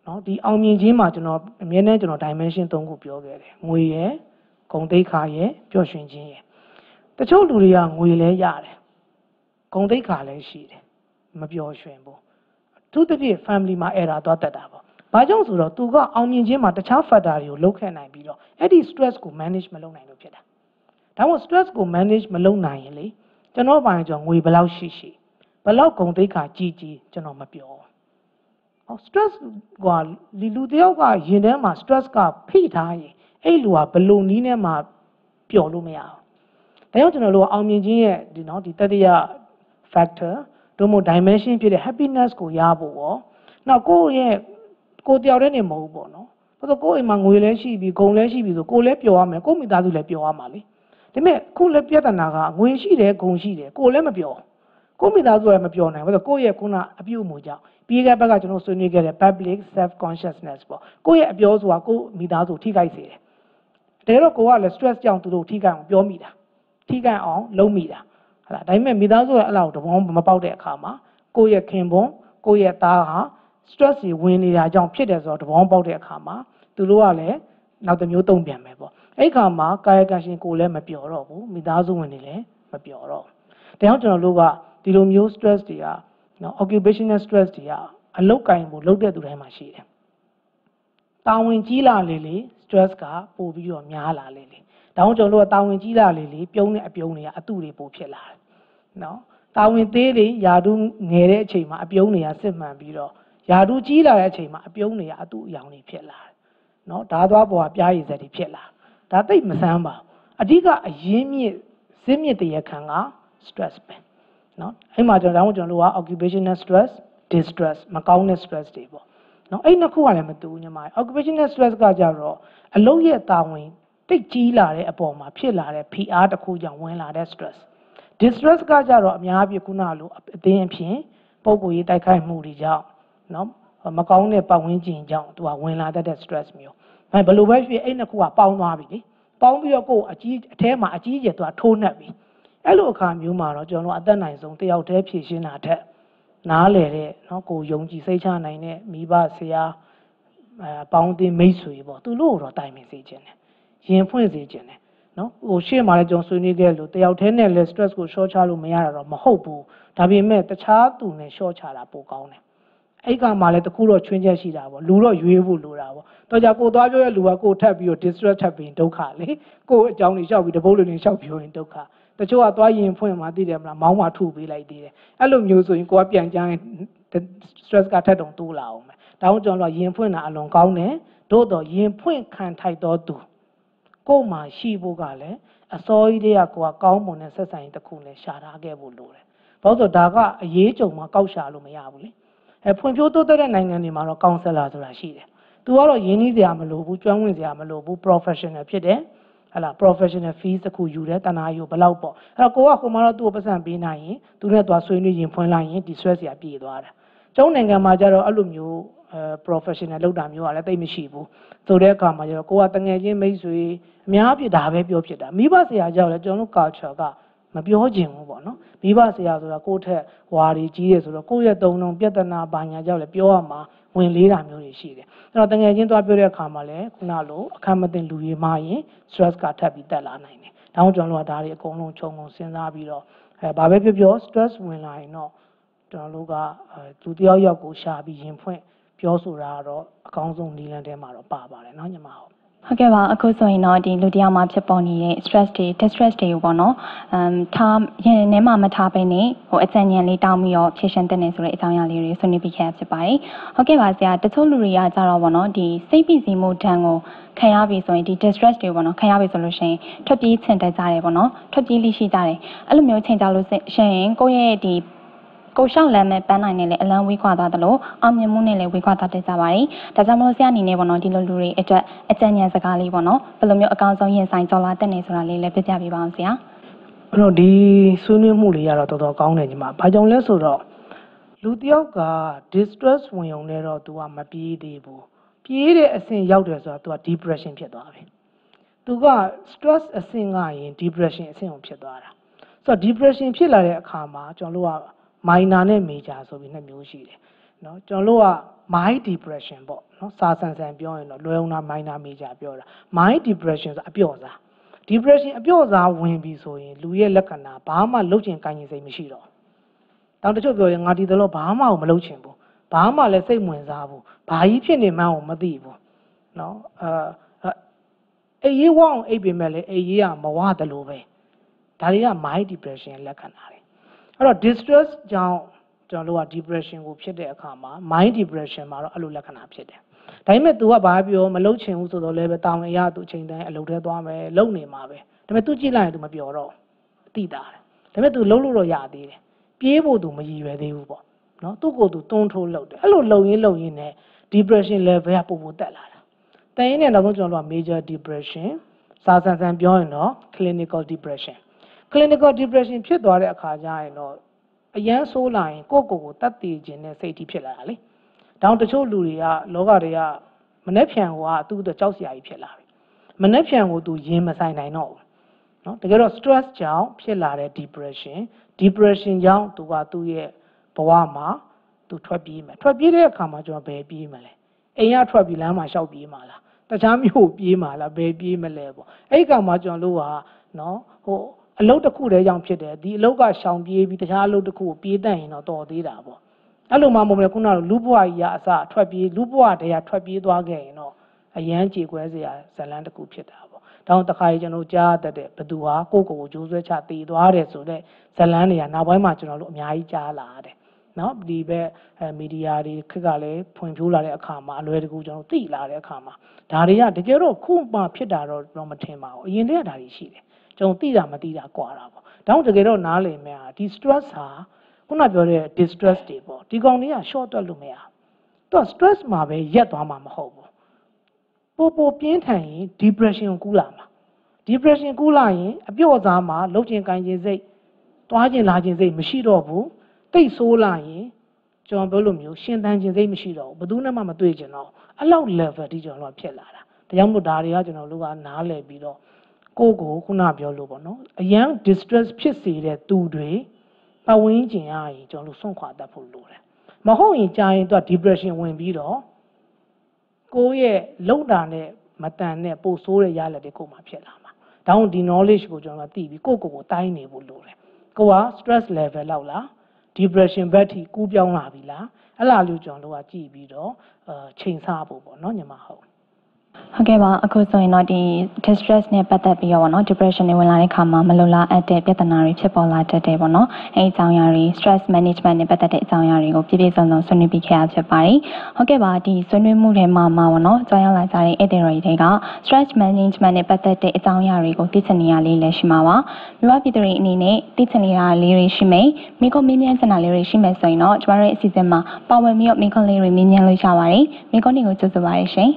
နော်ဒီအောင်မြင်ခြင်းမှာကျွန်တော်အမြဲတမ်းကျွန်တော် dimension သုံးခုပြောခဲ့တယ်ငွေရယ်ဂုဏ်သိက္ခာရယ်ပျော်ရွှင်ခြင်းရယ်တချို့လူတွေကငွေလဲရတယ်ဂုဏ်သိက္ခာလည်းရှိတယ်မပျော်ရွှင်ဘူးသူတစ်ပြည့် family မှာအဲ့ဒါသွားတက်တာပေါ့ဘာကြောင့်ဆိုတော့သူကအောင်မြင်ခြင်းမှာတခြား factor တွေကိုလုပ်ခဲ့နိုင်ပြီးတော့အဲ့ဒီ stress ကို manage မလုပ်နိုင်လို့ဖြစ်တာဒါမှမဟုတ် stress ကို manage မလုပ်နိုင်ရင်လေကျွန်တော်ပိုင်းကျွန်တော်ငွေဘယ်လောက်ရှိရှိဘယ်လောက်ဂုဏ်သိက္ခာကြီးကြီးကျွန်တော်မပြောဘူး stress ကဒီလူတယောက်ကရင်ထဲမှာ stress ကဖိထားရင်အဲ့လူကဘလို့နီးနဲ့မှပျော်လို့မရဘူးဒါကြောင့်ကျွန်တော်တို့အောင်မြင်ခြင်းရဲ့ဒီနော်ဒီတတိယ factor တို့မို့ dimension ဖြစ်တဲ့ happiness ကိုရဖို့ရောနောက်ကိုယ့်ရဲ့ကိုယ်တယောက်တည်းနေမဟုတ်ဘူးပေါ့နော်ဘာလို့ကိုယ့်အိမ်မှာငွေလဲရှိပြီးဂုဏ်လဲရှိပြီးဆိုကိုယ်လဲပျော်ရမယ်ကိုယ့်မိသားစုလဲပျော်ရမှာလေဒါပေမဲ့ခုလဲပြဿနာကငွေရှိတယ်ဂုဏ်ရှိတယ်ကိုယ်လဲမပျော်ကိုယ့်မိသားစုလည်းမပျော်နိုင်ဘူးဆိုတော့ကိုယ့်ရဲ့ခုနအပြုအမူကြောင့်ပြီးခဲ့ဘက်ကကျွန်တော်ဆွေးနွေးခဲ့တဲ့ public self consciousness ပေါ့ကိုယ့်ရဲ့အပြောဆိုတာကိုယ့်မိသားစုထိခိုက်စေတယ်တကယ်တော့ကိုကလည်း stress ကြောင့်သူတို့ထိခိုက်အောင်ပြောမိတာထိခိုက်အောင်လုပ်မိတာဟုတ်လားဒါပေမဲ့မိသားစုကအဲ့လောက်တဘောမပေါက်တဲ့အခါမှာကိုယ့်ရဲ့ခင်ပွန်းကိုယ့်ရဲ့သားဟာ stress တွေဝင်နေတာကြောင့်ဖြစ်တယ်ဆိုတော့တဘောပေါက်တဲ့အခါမှာသူတို့ကလည်းနောက်တစ်မျိုးတုံ့ပြန်မယ်ပေါ့အဲ့ခါမှာကာယကံရှင်ကိုလည်းမပျော်တော့ဘူးမိသားစုဝင်တွေလည်းမပျော်တော့ဘူးဒါကြောင့်ကျွန်တော်တို့ကဒီလိုမျိုး stress တွေကနော် occupational stress တွေကအလုတ်ကင်ဖို့လုပ်တဲ့သူတိုင်းမှာရှိတယ်တာဝန်ကြီးလာလေလေ stress ကပို့ပြီးတော့များလာလေလေဒါကြောင့်ကျွန်တော်တို့ကတာဝန်ကြီးလာလေလေပြုံးတဲ့အပြုံးတွေကအတုတွေပို့ဖြစ်လာတယ်နော်တာဝန်သေးတွေယာတုငယ်တဲ့အချိန်မှာအပြုံးတွေကစစ်မှန်ပြီးတော့ယာတုကြီးလာတဲ့အချိန်မှာအပြုံးတွေကအတုအယောင်တွေဖြစ်လာတယ်နော်ဓာသွားပေါ်ကပြားရည်စက်တွေဖြစ်လာဒါသိမဆန်းပါအဓိကအရင်းမြစ်ဇင်းမြစ်တရားခံက stress ပဲနော်အဲ့မှာကျွန်တော်တို့က occupational stress distress မကောင်းတဲ့ stress တွေပေါ့နော်အဲ့နှစ်ခုကလည်းမတူဘူးညီမ occupational stress ကကြတော့အလုပ်ရဲ့တာဝန်တိတ်ကြီးလာတဲ့အပေါ်မှာဖြစ်လာတဲ့ဖိအားတစ်ခုကြောင့်ဝင်လာတဲ့ stress distress ကကြတော့အများကြီးခုနလိုအသိအဖြစ်ပုံကိုယ်ရေးတိုက်ခိုက်မှုတွေကြောင့်နော်မကောင်းတဲ့ပတ်ဝန်းကျင်ကြောင့်သူကဝင်လာတတ်တဲ့ stress မျိုးအဲဘယ်လိုပဲဖြစ်အဲ့နှစ်ခုကပေါင်းသွားပြီလေပေါင်းပြီးတော့ကိုယ်အကြီးအแทမှာအကြီးကျယ်သူကထိုးနှက်ပြီအဲ့လိုအခါမျိုးမှာတော့ကျွန်တော်တို့အသက်နိုင်ဆုံးတယောက်တည်းဖြည့်ရှင်းတာထက်နားလေတဲ့နော်ကိုယုံကြည်စိတ်ချနိုင်တဲ့မိဘဆရာအဲပေါင်းတင်မိတ်ဆွေပေါ့သူတို့တော့တိုင်ပင်စေခြင်းတယ်ရင်ဖွင့်စေခြင်းတယ်နော်ဟိုရှေ့မှာလည်းကျွန်တော်ဆွေးနွေးခဲ့လို့တယောက်တည်းနဲ့လည်း stress ကို short ချလို့မရတာတော့မဟုတ်ဘူးဒါပေမဲ့တခြားသူနဲ့ short ချတာပိုကောင်းတယ်အဲ့ကမှလည်းတခုတော့ချွင်းချက်ရှိတာပေါ့လူတော့ရွေးဖို့လိုတာပေါ့တော့ကြကိုသွားပြောရဲ့လူကကိုထပ်ပြီးတော့ distress ထပ်ပြီးဒုက္ခလေကိုအကြောင်းတွေလျှောက်ပြီးတပုတ်လုံးတွေလျှောက်ပြောရင်ဒုက္ခတချို့ကသွားရင်ဖွင့်မှသိတယ်မလားမောင်းမှထုပေးလိုက်သေးတယ်အဲ့လိုမျိုးဆိုရင်ကိုကပြန်ကြရင် stress ကထပ်တုံတိုးလာအောင်မယ်ဒါကြောင့်ကျွန်တော်ကရင်ဖွင့်တာအလွန်ကောင်းတယ်သို့တော့ရင်ဖွင့်ခံထိုက်တော့သူကို့မှာရှိဖို့ကလည်းအစောကြီးတည်းကကိုကကောင်းမွန်တဲ့ဆက်ဆံရေးတစ်ခုနဲ့ရှာထားခဲ့ဖို့လိုတယ်ဘာလို့ဆိုဒါကအရေးကြုံမှာကောက်ရှာလို့မရဘူးလေအဲဖွံ့ဖြိုးတိုးတက်တဲ့နိုင်ငံတွေမှာတော့ကောင်ဆယ်လာဆိုတာရှိတယ်သူကတော့ရင်းနှီးစရာမလိုဘူးကျွမ်းဝင်စရာမလိုဘူး professional ဖြစ်တယ်ဟလာ professional fees တစ်ခုယူတယ်တနာယူဘယ်လောက်ပေါ့အဲ့တော့ကိုကဟိုမှာတော့သူ့ကိုပတ်စံပေးနိုင်ရင်သူနဲ့သွားဆွေးနွေးရင်ဖွင့်လိုက်ရင်ဒီ stress ရာပြေသွားတယ်ကျုံးနိုင်ငံမှာကျတော့အဲ့လိုမျိုးအဲ professional လောက်တာမျိုးကလည်းတိတ်မရှိဘူးဆိုတဲ့အခါမှာကျတော့ကိုကတငယ်ချင်းမိတ်ဆွေအများပြဒါပဲပြောဖြစ်တာမိဘဆရာကြောက်လဲကျွန်တော်တို့ culture ကမပြောချင်ဘူးပေါ့နော်မိဘဆရာဆိုတာကိုယ့်ထက်ဝါတွေကြီးတယ်ဆိုတော့ကိုယ့်ရဲ့တုံတုံပြဿနာဘာညာကြောက်လဲပြောရမှာဝင်လေးတာမျိုးတွေရှိတယ်အဲ့တော့တငယ်ချင်းသွားပြောတဲ့အခါမှာလဲခုနလိုအခက်မသိလူတွေမှရင် stress ကထပ်ပြီးတက်လာနိုင်တယ်ဒါကြောင့်ကျွန်တော်တို့ကဒါတွေအကုန်လုံးခြုံငုံစဉ်းစားပြီးတော့အဲဘာပဲပြောပြော stress ဝင်လာရင်တော့ကျွန်တော်တို့ကသူတယောက်ယောက်ကိုရှာပြီးရင်ဖွင့်ပြောဆိုတာကတော့အကောင်းဆုံးနည်းလမ်းထဲမှာတော့ပါပါတယ်เนาะညီမဟုတ်ဟုတ်ကဲ့ပါအခုဆိုရင်တော့ဒီလူတယောက်မှာဖြစ်ပေါ်နေတဲ့ stress တွေ distress တွေကိုပေါ့နော်အမ်ထားရင်ထဲမှာမထားဘဲနဲ့ဟိုအကြံဉာဏ်လေးတောင်းပြီးတော့ဖြည့်ရှင်တဲ့နေဆိုတဲ့အကြောင်းအရာလေးတွေဆွေးနွေးပြခဲ့ဖြစ်ပါတယ်ဟုတ်ကဲ့ပါဆရာတချို့လူတွေကကြတော့ပေါ့နော်ဒီစိတ်ပိစီမှုဒဏ်ကိုခံရပြီဆိုရင်ဒီ distress တွေပေါ့နော်ခံရပြီဆိုလို့ရှိရင်ထွက်ပြေးချင်တတ်ကြတယ်ပေါ့နော်ထွက်ပြေးလိရှိကြတယ်အဲ့လိုမျိုးချိန်ကြလို့ရှိရင်ကိုယ့်ရဲ့ဒီကိုရှောက်လမ်းမဲ့ပန်းနိုင်နဲ့လည်းအလံဝေးခွာသွားတယ်လို့အောင်မြင်မှုနဲ့လည်းဝေးခွာသွားတတ်ကြပါတယ်။ဒါကြောင့်မလို့ဆရာအနေနဲ့ပေါ့နော်ဒီလိုလူတွေအတွက်အကြံဉာဏ်စကားလေးပေါ့နော်ဘယ်လိုမျိုးအကောင်းဆုံးရင်ဆိုင်ကြော်လာတတ်နေဆိုတာလေးလည်းပြပြပေးပါအောင်ဆရာ။အဲ့တော့ဒီဆွေးနွေးမှုလေးကတော့တော်တော်ကောင်းတယ်ညီမ။ဘာကြောင့်လဲဆိုတော့လူတယောက်က distress ဝင်ုံနဲ့တော့ तू ကမပြေးသေးဘူး။ပြေးတဲ့အဆင့်ရောက်တယ်ဆိုတော့ तू က depression ဖြစ်သွားပြီ။ तू က stress အဆင့်ကရင် depression အဆင့်ကိုဖြစ်သွားတာ။ဆိုတော့ depression ဖြစ်လာတဲ့အခါမှာကျွန်တော်တို့ကminor နဲ့ major ဆိုပြီးနှစ်မျိုးရှိတယ်နော်ကျွန်တော်တို့က mild depression ပေါ့နော်စာဆန်ဆန်ပြောရင်တော့လွယ်အောင်တာ minor major ပြောတာ mild depression ဆိုအပျော့စား depression အပျော့စားဝင်ပြီဆိုရင်လူရဲ့လက္ခဏာဘာမှလှုပ်ချင်ကိုင်ချင်စိတ်မရှိတော့တောင်တချို့ပြောရင်ငါဒီတော့ဘာမှမလုပ်ချင်ဘူးဘာမှလည်းစိတ်ဝင်စားဘူးဘာကြီးဖြစ်နေမှန်းကိုမသိဘူးနော်အဲအေးရေးဝအောင်အိပ်ပေမဲ့လည်းအေးရေးကမဝတယ်လို့ပဲဒါတွေက mild depression လက္ခဏာတွေအဲ့တော့ distress ကြောင့်ကျွန်တော်တို့က depression ကိုဖြစ်တဲ့အခါမှာ mild depression မှာတော့အဲ့လိုလက္ခဏာဖြစ်တယ်ဒါပေမဲ့ तू ကဘာပြောမလုပ်ချင်ဘူးဆိုတော့လည်းပဲတောင်းရရ तू အချိန်တိုင်းအလုပ်ထဲသွားမယ်လုပ်နေမှာပဲဒါပေမဲ့ तू ကြည့်လိုက်ရင် तू မပြောတော့သိတာတယ်ဒါပေမဲ့ तू လုပ်လို့တော့ရသေးတယ်ပြေးဖို့ तू မရည်ရွယ်သေးဘူးပေါ့နော်သူ့ကိုယ် तू တွန်းထိုးလုပ်တယ်အဲ့လိုလုပ်ရင်းလုပ်ရင်းနဲ့ depression level ကပိုပိုတက်လာတာတန်ရင်းနဲ့နောက်ဆုံးကျွန်တော်တို့က major depression စာဆန်ဆန်ပြောရင်တော့ clinical depression clinical depression ဖြစ်သွားတဲ့အခါကျရင်တော့အရန်ဆိုးလာရင်ကိုယ့်ကိုယ်ကိုတတ်သိခြင်းနဲ့စိတ်ထိဖြစ်လာတာလေတောင်တချို့လူတွေကလောကတွေကမနှက်ဖြန်ကသူ့အတွက်ကြောက်စရာကြီးဖြစ်လာပြီမနှက်ဖြန်ကို तू ရင်မဆိုင်နိုင်တော့ဘူးနော်တကယ်တော့ stress ကြောင့်ဖြစ်လာတဲ့ depression depression ကြောင့် तू ကသူ့ရဲ့ဘဝမှာ तू ထွက်ပြေးမယ်ထွက်ပြေးတဲ့အခါမှာကျွန်တော်ဘယ်ပြေးမလဲအိမ်ကထွက်ပြီးလမ်းမှာရှောက်ပြေးမှာလားတခြားမြို့ပြေးမှာလားဘယ်ပြေးမလဲပေါ့အဲ့ဒီကောင်မှာကျွန်တော်တို့ကနော်ဟိုအလုပ်တစ်ခုတည်းကြောင့်ဖြစ်တယ်ဒီအလုပ်ကရှောင်ပြေးပြီးတခြားအလုပ်တစ်ခုကိုပြေးတတ်ရင်တော့တော်သေးတာပေါ့အဲ့လိုမှမဟုတ်ဘူးခုနကလူဘွားကြီးကအစထွက်ပြေးလူဘွားတည်းကထွက်ပြေးသွားခဲ့ရင်တော့အရန်ကြေကွဲစရာဇလန်းတစ်ခုဖြစ်တာပေါ့ဒါကြောင့်တခါကြီးကျွန်တော်ကြားတတ်တဲ့ဘသူဟာကိုယ့်ကိုယ်ကိုကြိုးဆွဲချတည်သွားတယ်ဆိုတော့ဇလန်းတွေကနောက်ပိုင်းမှာကျွန်တော်တို့အများကြီးကြားလာတယ်နော်ဒီဘက်အဲမီဒီယာတွေခက်ကလည်းဖွံ့ဖြိုးလာတဲ့အခါမှာအလွယ်တကူကျွန်တော်သိလာတဲ့အခါမှာဒါတွေကတကယ်တော့ခုမှဖြစ်တာတော့မထင်ပါဘူးအရင်တည်းကဒါတွေရှိတယ်ကျွန်တော်သိတာမသိတာကွာတာပေါ့ဒါကြောင့်တကယ်တော့နားလည်မယ်ဟာဒီ stress ဟာခုနပြောတဲ့ distress တွေပေါ့ဒီကောင်တွေက short တွက်လို့မရသူက stress မှာပဲရက်သွားမှာမဟုတ်ဘူးပိုပိုပြင်းထန်ရင် depression ကိုကူးလာမှာ depression ကူးလာရင်အပျော့စားမှာလှုပ်ချင်ကိုင်ချင်စိတ်တွားချင်လာချင်စိတ်မရှိတော့ဘူးတိတ်ဆိုးလာရင်ကျွန်တော်ပြောလို့မျိုးရှင်သန်ခြင်းစိတ်မရှိတော့ဘူးဘယ်သူနဲ့မှမတွေ့ချင်တော့အဲ့လောက် level တိကျွန်တော်တို့ဖြစ်လာတာဒါကြောင့်မို့ဒါတွေကကျွန်တော်တို့ကနားလည်ပြီးတော့ကိုကိုခုနပြောလို့ပေါ့နော်အရန် distress ဖြစ်စေတဲ့သူတွေပတ်ဝန်းကျင်အရင်ကျွန်တော်တို့ဆွန့်ခွာတတ်ဖို့လိုတယ်မဟုတ်ရင်ကြာရင်သူက depression ဝင်ပြီးတော့ကိုယ့်ရဲ့လုံတာနဲ့မတန်နဲ့ပို့ဆိုးတဲ့ရလဒ်တွေကိုမှဖြစ်လာမှာဒါကြောင့်ဒီ knowledge ကိုကျွန်တော်ကသိပြီးကိုယ့်ကိုယ်ကိုတိုင်းနေဖို့လိုတယ်ကိုက stress level လောက်လား depression ဘက်ထိကူးပြောင်းလာပြီလားအဲ့လားလို့ကျွန်တော်တို့ကကြည့်ပြီးတော့အချိန်ဆဖို့ပေါ့နော်ညီမဟုတ်ဟုတ်ကဲ့ပါအခုဆိုရင်တော့ဒီ distress နဲ့ပတ်သက်ပြီးတော့ပေါ့နော် depression တွေဝင်လာတဲ့အခါမှာမလုံလောက်အပ်တဲ့ပြဿနာတွေဖြစ်ပေါ်လာတတ်တယ်ပေါ့နော်အဲဒီအကြောင်းအရာတွေ stress management နဲ့ပတ်သက်တဲ့အကြောင်းအရာတွေကိုပြည့်ပြည့်စုံစုံဆွေးနွေးပြီးခဲ့ရဖြစ်ပါတယ်ဟုတ်ကဲ့ပါဒီဆွေးနွေးမှုတွေမှာမှာပေါ့နော်ကြောင်းရောက်လာကြတဲ့ဧည့်သည်တော်တွေက stress management နဲ့ပတ်သက်တဲ့အကြောင်းအရာတွေကိုသိချင်နေရလေးလည်းရှိမှာပါမြန်မာပြည်သူတွေအနေနဲ့သိချင်နေတာလေးတွေရှိမယ်မိခွန်းမင်းမြန်းချင်တာလေးတွေရှိမယ်ဆိုရင်တော့ကျမတို့ရဲ့အစီအစဉ်မှာပါဝင်ပြီးတော့မိခွန်းလေးတွေမင်းမြန်းလို့ရပါတယ်မိခွန်းတွေကိုကြိုဆိုပါရရှင်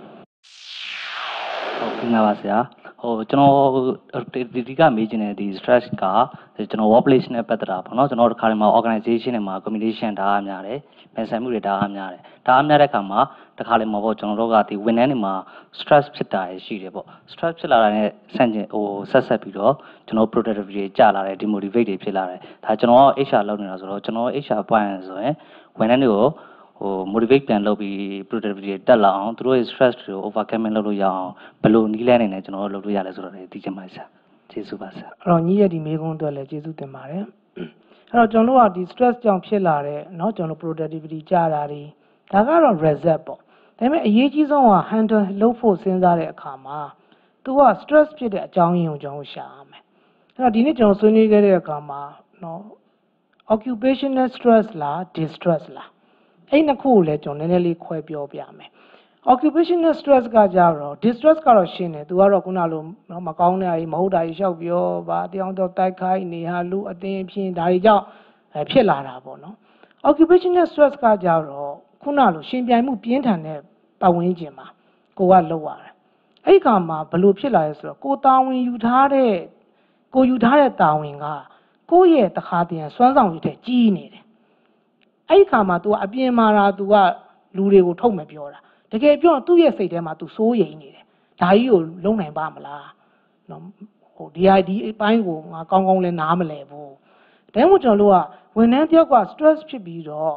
ဟုတ်ကဲ့ပါဆရာဟိုကျွန်တော်ဒီဒီကမေးချင်တဲ့ဒီ stress ကကျွန်တော် workplace နဲ့ပတ်သက်တာပေါ့နော်ကျွန်တော်တို့ခါတွေမှာ organization တွေမှာ communication ဒါအားများတယ်ပြန်ဆိုင်မှုတွေဒါအားများတယ်ဒါအားများတဲ့အခါမှာတခါလေမှာပေါ့ကျွန်တော်တို့ကဒီဝန်ထမ်းတွေမှာ stress ဖြစ်တာရှိတယ်ပေါ့ stress ဖြစ်လာတာနဲ့ဆန့်ကျင်ဟိုဆက်ဆက်ပြီးတော့ကျွန်တော် productivity တွေကျလာတယ် demotivate တွေဖြစ်လာတယ်ဒါကျွန်တော်က H R လုပ်နေတာဆိုတော့ကျွန်တော် H R ပိုင်းဆိုရင်ဝန်ထမ်းတွေကိုဟို motivate ပြန်လုပ်ပြီး productivity တက်လာအောင်သူတို့ရဲ့ stress တွေကို overcome လုပ်လို့ရအောင်ဘယ်လိုနည်းလမ်းတွေနဲ့ကျွန်တော်တို့လုပ်လို့ရလဲဆိုတော့သိချင်ပါဆရာကျေးဇူးပါဆရာအဲ့တော့ညီရဲ့ဒီမေးခွန်းအတွက်လည်းကျေးဇူးတင်ပါတယ်အဲ့တော့ကျွန်တော်တို့ကဒီ stress ကြောင့်ဖြစ်လာတဲ့เนาะကျွန်တော် productivity ကျတာတွေဒါကတော့ reset ပေါ့ဒါပေမဲ့အရေးကြီးဆုံးက handle လုပ်ဖို့စဉ်းစားတဲ့အခါမှာသူက stress ဖြစ်တဲ့အကြောင်းရင်းကိုကျွန်တော်ရှာရမယ်အဲ့တော့ဒီနေ့ကျွန်တော်ဆွေးနွေးခဲ့တဲ့အခါမှာเนาะ occupational stress လား distress လားအဲ့နှစ်ခုကိုလည်းကျွန်တော်နည်းနည်းလေးခွဲပြောပြမယ် occupational stress ကကြတော့ distress ကတော့ရှင်းတယ်သူကတော့ခုနလိုမကောင်းတဲ့အရာမဟုတ်တာကြီးလျှောက်ပြောပါတရားတော့တိုက်ခိုက်နေဟာလူအသိအဖြစ်ဒါတွေကြောင့်ဖြစ်လာတာပေါ့နော် occupational stress ကကြတော့ခုနလိုရှင်ပြိုင်မှုပြင်းထန်တဲ့ပတ်ဝန်းကျင်မှာကိုကလောက်ရတယ်အဲ့ဒီခါမှာဘယ်လိုဖြစ်လာလဲဆိုတော့ကိုတာဝန်ယူထားတဲ့ကိုယူထားတဲ့တာဝန်ကကိုယ့်ရဲ့တခါတည်းစွမ်းဆောင်ရည်တဲ့ကြီးနေတယ်အဲ့ဒီခါမှာ तू အပြင်မှာတာ तू ကလူတွေကိုထုတ်မပြောတာတကယ်ပြောရင်သူ့ရဲ့စိတ်ထဲမှာ तू စိုးရိမ်နေတယ်ဒါကြီးကိုလုံနိုင်ပါမလားနော်ဟိုဒီဟာဒီအပိုင်းကိုငါကောင်းကောင်းလဲနားမလဲဘူးဒါမှမဟုတ်ကျွန်တော်တို့ကဝန်ထမ်းတယောက်က stress ဖြစ်ပြီးတော့ခ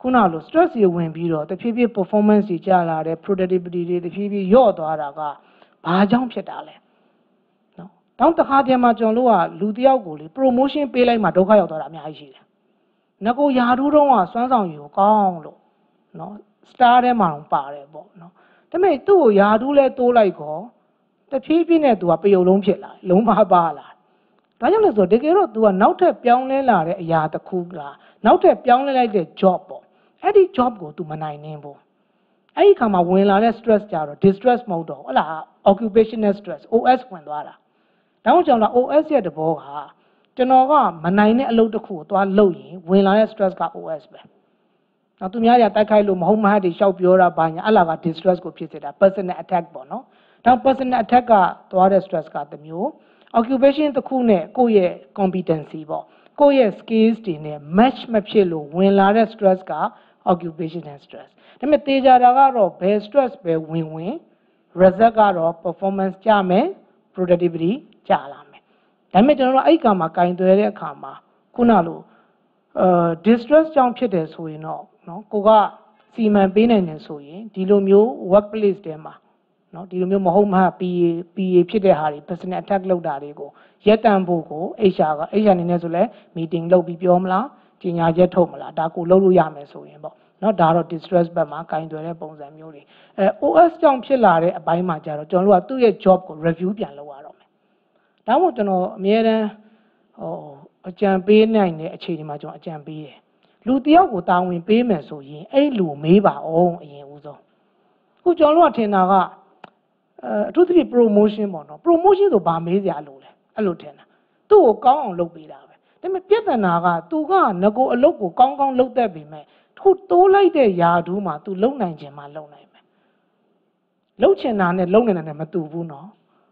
ခုနလို stress တွေဝင်ပြီးတော့တဖြည်းဖြည်း performance တွေကျလာတယ် productivity တွေတဖြည်းဖြည်းယော့သွားတာကဘာကြောင့်ဖြစ်တာလဲနော်တောင်းတခါတည်းမှာကျွန်တော်တို့ကလူတယောက်ကိုလေ promotion ပေးလိုက်မှဒုက္ခရောက်သွားတာအများကြီးရှိတယ်ငါကိုယာထူးတော့ကစွမ်းဆောင်ရည်ကိုကောင်းလို့နော် star ထဲမှာတော့ပါတယ်ပေါ့နော်ဒါပေမဲ့သူ့ကိုယာထူးလဲတိုးလိုက်ခေါ်တဖြည်းဖြည်းနဲ့သူကပယုံလုံးဖြစ်လာလုံးပါပါလာဒါကြောင့်လဲဆိုတကယ်တော့ तू ကနောက်ထပ်ပြောင်းလဲလာတဲ့အရာတစ်ခုကနောက်ထပ်ပြောင်းလဲလိုက်တဲ့ job ပေါ့အဲ့ဒီ job ကို तू မနိုင်နိုင်ဘူးအဲ့ဒီခါမှာဝင်လာတဲ့ stress ကြတော့ distress မဟုတ်တော့ဟုတ်လား occupational stress โอ เอส ဝင်သွားတာဒါကြောင့်ကျွန်တော် โอ เอส ရဲ့တဘောကကျွန်တော်ကမနိုင်တဲ့အလုပ်တစ်ခုကိုသွားလုပ်ရင်ဝင်လာတဲ့ stress က โอ เอส ပဲနောက်သူများတွေကတိုက်ခိုက်လို့မဟုတ်မှတ်တွေရှောက်ပြောတာဘာညာအဲ့လာက distress ကိုဖြစ်စေတာ personal attack ပေါ့နော်ဒါ personal attack ကသွားတဲ့ stress ကတစ်မျိုးoccupation တစ်ခုနဲ့ကိုယ့်ရဲ့ competency ပေါ့ကိုယ့်ရဲ့ skills တွေနဲ့ match မဖြစ်လို့ဝင်လာတဲ့ stress က occupational stress ဒါပေမဲ့တေချာတာကတော့ဘယ် stress ပဲဝင်ဝင် result ကတော့ performance ကျမယ် productivity ကျလာမယ်ဒါပေမဲ့ကျွန်တော်တို့အဲ့ကမှာကင်သွဲတဲ့အခါမှာခုနလိုအာ distress ကြောင့်ဖြစ်တယ်ဆိုရင်တော့နော်ကိုကစီမံပေးနိုင်တယ်ဆိုရင်ဒီလိုမျိုး workplace ထဲမှာနော်ဒီလိုမျိုးမဟုတ်မှ P A P A ဖြစ်တဲ့ဟာတွေ personal attack လုပ်တာတွေကိုရက်တန့်ဖို့ကို H R က H R အနေနဲ့ဆိုလဲ meeting လုပ်ပြီးပြောမလားကြေညာချက်ထုတ်မလားဒါကိုလုပ်လို့ရမယ်ဆိုရင်ပေါ့နော်ဒါတော့ distress ဘက်မှာကင်သွဲတဲ့ပုံစံမျိုးတွေအဲ O S ကြောင့်ဖြစ်လာတဲ့အပိုင်းမှာကျတော့ကျွန်တော်တို့ကသူ့ရဲ့ job ကို review ပြန်လုပ်ရတော့မယ်ဒါမှမဟုတ်ကျွန်တော်အများတန်းဟိုအကြံပေးနိုင်တဲ့အခြေအနေမှာကျွန်တော်အကြံပေးတယ်လူတယောက်ကိုတာဝန်ပေးမယ်ဆိုရင်အဲ့လူမေးပါအောင်အရင်ဦးဆုံးခုကျွန်တော်တို့ကထင်တာကအဲအထူးသဖြင့် promotion ပေါ့နော် promotion ဆိုဘာမေးစရာလို့လဲအဲ့လိုထင်တာသူ့ကိုကောင်းအောင်လုပ်ပေးတာပဲဒါပေမဲ့ပြဿနာက तू ကငကိုအလုပ်ကိုကောင်းကောင်းလုပ်တတ်ပြီမဲ့ခုတိုးလိုက်တဲ့ယာဒူးမှာ तू လုံနိုင်ခြင်းမှာလုံနိုင်မယ်လုံချင်တာနဲ့လုံနေတာနဲ့မတူဘူးနော်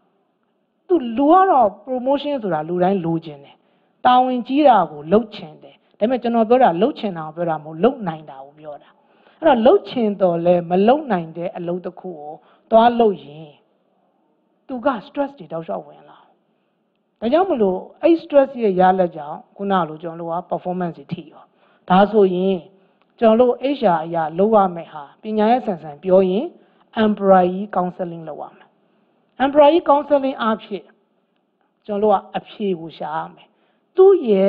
तू လူကတော့ promotion ဆိုတာလူတိုင်းလိုချင်တယ်တာဝန်ကြီးတာကိုလုံချင်တယ်ဒါပေမဲ့ကျွန်တော်ပြောတာလုံချင်တာကိုပြောတာမဟုတ်လုံနိုင်တာကိုပြောတာအဲ့တော့လုံချင်တော့လဲမလုံနိုင်တဲ့အလုပ်တစ်ခုကိုသွားလုပ်ရင်သူက stress တွေတောက်လျှောက်ဝင်လာဒါကြောင့်မလို့အဲ့ stress ရဲ့ရလက်ကြောင့်ခုနလိုကျွန်တော်တို့က performance တွေထိရောဒါဆိုရင်ကျွန်တော်တို့ H R အရာလုပ်ရမယ်ဟာပညာရေးဆန်ဆန်ပြောရင် employee counseling လုပ်ရမယ် employee counseling အဖြစ်ကျွန်တော်တို့ကအဖြေကိုရှာရမယ်သူ့ရဲ့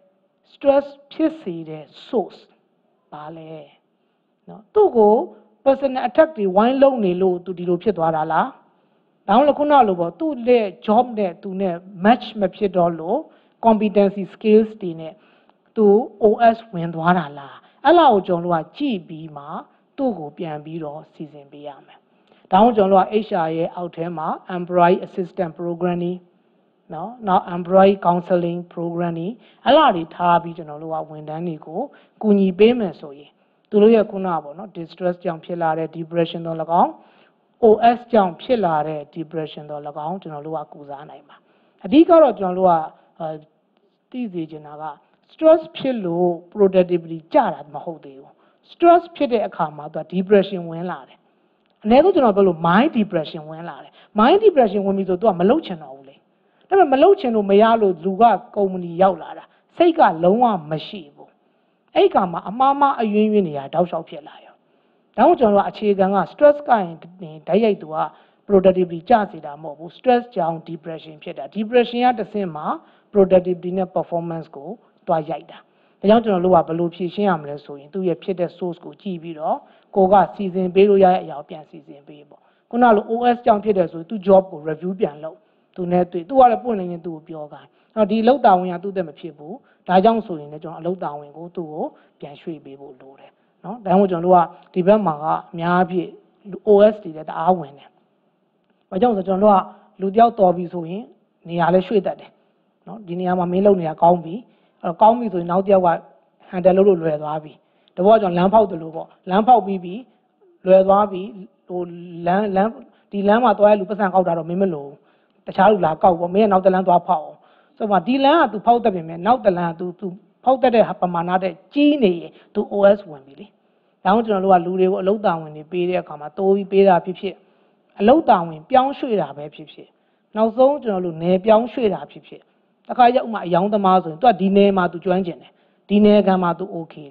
stress ဖြစ်စေတဲ့ source ဘာလဲနော်သူ့ကို personal attack တွေဝိုင်းလုံးနေလို့သူဒီလိုဖြစ်သွားတာလားဒါမှမဟုတ်ခုနလိုပေါ့သူ့ရဲ့ job နဲ့သူနဲ့ match မဖြစ်တော့လို့ competency skills တွေနဲ့သူ O S ဝင်သွားတာလားအဲ့လောက်ကိုကျွန်တော်တို့ကကြည့်ပြီးမှသူ့ကိုပြန်ပြီးတော့စီစဉ်ပေးရမယ်ဒါမှမဟုတ်ကျွန်တော်တို့က H R ရဲ့အောက်ထဲမှာ employee assistant programming နော်နောက် employee counseling programming အဲ့လားတွေထားပြီးကျွန်တော်တို့ကဝန်ထမ်းတွေကိုကူညီပေးမယ်ဆိုရင်သူတို့ရဲ့ခုနပေါ့နော် distress ကြောင့်ဖြစ်လာတဲ့ depression တော့၎င်း O S ကြောင့်ဖြစ်လာတဲ့ depression တော့၎င်းကျွန်တော်တို့ကကုစားနိုင်ပါအဓိကတော့ကျွန်တော်တို့ကသိစေချင်တာက stress ဖြစ်လို့ productivity ကျတာမဟုတ်သေးဘူး stress ဖြစ်တဲ့အခါမှာသူက depression ဝင်လာတယ်အနည်းဆုံးကျွန်တော်ပြောလို့ mind depression ဝင်လာတယ် mind depression ဝင်ပြီဆိုသူကမလုပ်ချင်တော့ဘူးလေဒါပေမဲ့မလုပ်ချင်လို့မရလို့လူကကုမ္ပဏီရောက်လာတာစိတ်ကလုံးဝမရှိဘူးအဲ့ကမှာအမှားမှားအယွင်းယွင်းနေတာတောက်လျှောက်ဖြစ်လာရောဒါကြောင့်ကျွန်တော်တို့အခြေခံက stress ကရင်ဓာတ်ရိုက်သူက productivity ကျစေတာမဟုတ်ဘူး stress ကြောင့် depression ဖြစ်တာ depression ကတစ်ဆင့်မှာ productivity နဲ့ performance ကိုတွားရိုက်တာဒါကြောင့်ကျွန်တော်တို့ကဘယ်လိုဖြေရှင်းရမလဲဆိုရင်သူ့ရဲ့ဖြစ်တဲ့ source ကိုကြည့်ပြီးတော့ကိုကစီစဉ်ပေးလို့ရတဲ့အရာကိုပြန်စီစဉ်ပေးပေါ့ခုနလို O S ကြောင့်ဖြစ်တယ်ဆိုရင်သူ job ကို review ပြန်လုပ်သူနဲ့တွေ့သူကလည်းပွင့်နေရင်သူ့ကိုပြောခိုင်းအဲ့တော့ဒီအလုပ်တာဝန်ကသူ့တဲ့မဖြစ်ဘူးဒါကြောင့်ဆိုရင်လည်းကျွန်တော်အလုပ်တာဝန်ကိုသူ့ကိုပြန်ရွှေ့ပေးဖို့လိုတယ်နော်ဒါကြောင့်ကျွန်တော်တို့ကဒီဘက်မှာကအများအပြည့် O S တွေလည်းတအားဝင်တယ်ဘာကြောင့်ဆိုကျွန်တော်တို့ကလူတယောက်တော်ပြီဆိုရင်နေရာလည်းရွှေ့တတ်တယ်နော်ဒီနေရာမှာမင်းလုံနေတာကောင်းပြီအဲ့တော့ကောင်းပြီဆိုရင်နောက်တယောက်က handle လုပ်လို့လွယ်သွားပြီတဘောကျွန်တော်လမ်းဖောက်တယ်လို့ပေါ့လမ်းဖောက်ပြီးပြီလွယ်သွားပြီဟိုလမ်းလမ်းဒီလမ်းမှာသွားရလူပတ်စံကောက်တာတော့မင်းမလို့တခြားလူလာကောက်ပေါ့မင်းကနောက်တလမ်းသွားဖောက်အောင်ဆိုတော့ဒီလမ်းက तू ဖောက်တတ်ပြီမယ်နောက်တလမ်းက तू तू ဖောက်တတ်တဲ့ပမာဏတဲ့ကြီးနေရင် तू O S ဝင်ပြီလေဒါကြောင့်ကျွန်တော်တို့ကလူတွေကိုအလုပ်တာဝန်တွေပေးတဲ့အခါမှာတိုးပြီးပေးတာဖြစ်ဖြစ်အလုပ်တာဝန်ပြောင်းရွှေ့တာပဲဖြစ်ဖြစ်နောက်ဆုံးကျွန်တော်တို့နယ်ပြောင်းရွှေ့တာဖြစ်ဖြစ်တခါကျဥမာအယောင်သမားဆိုရင် तू ကဒီနယ်မှာ तू ကျွမ်းကျင်တယ်ဒီနယ်ကမှာ तू okay တယ်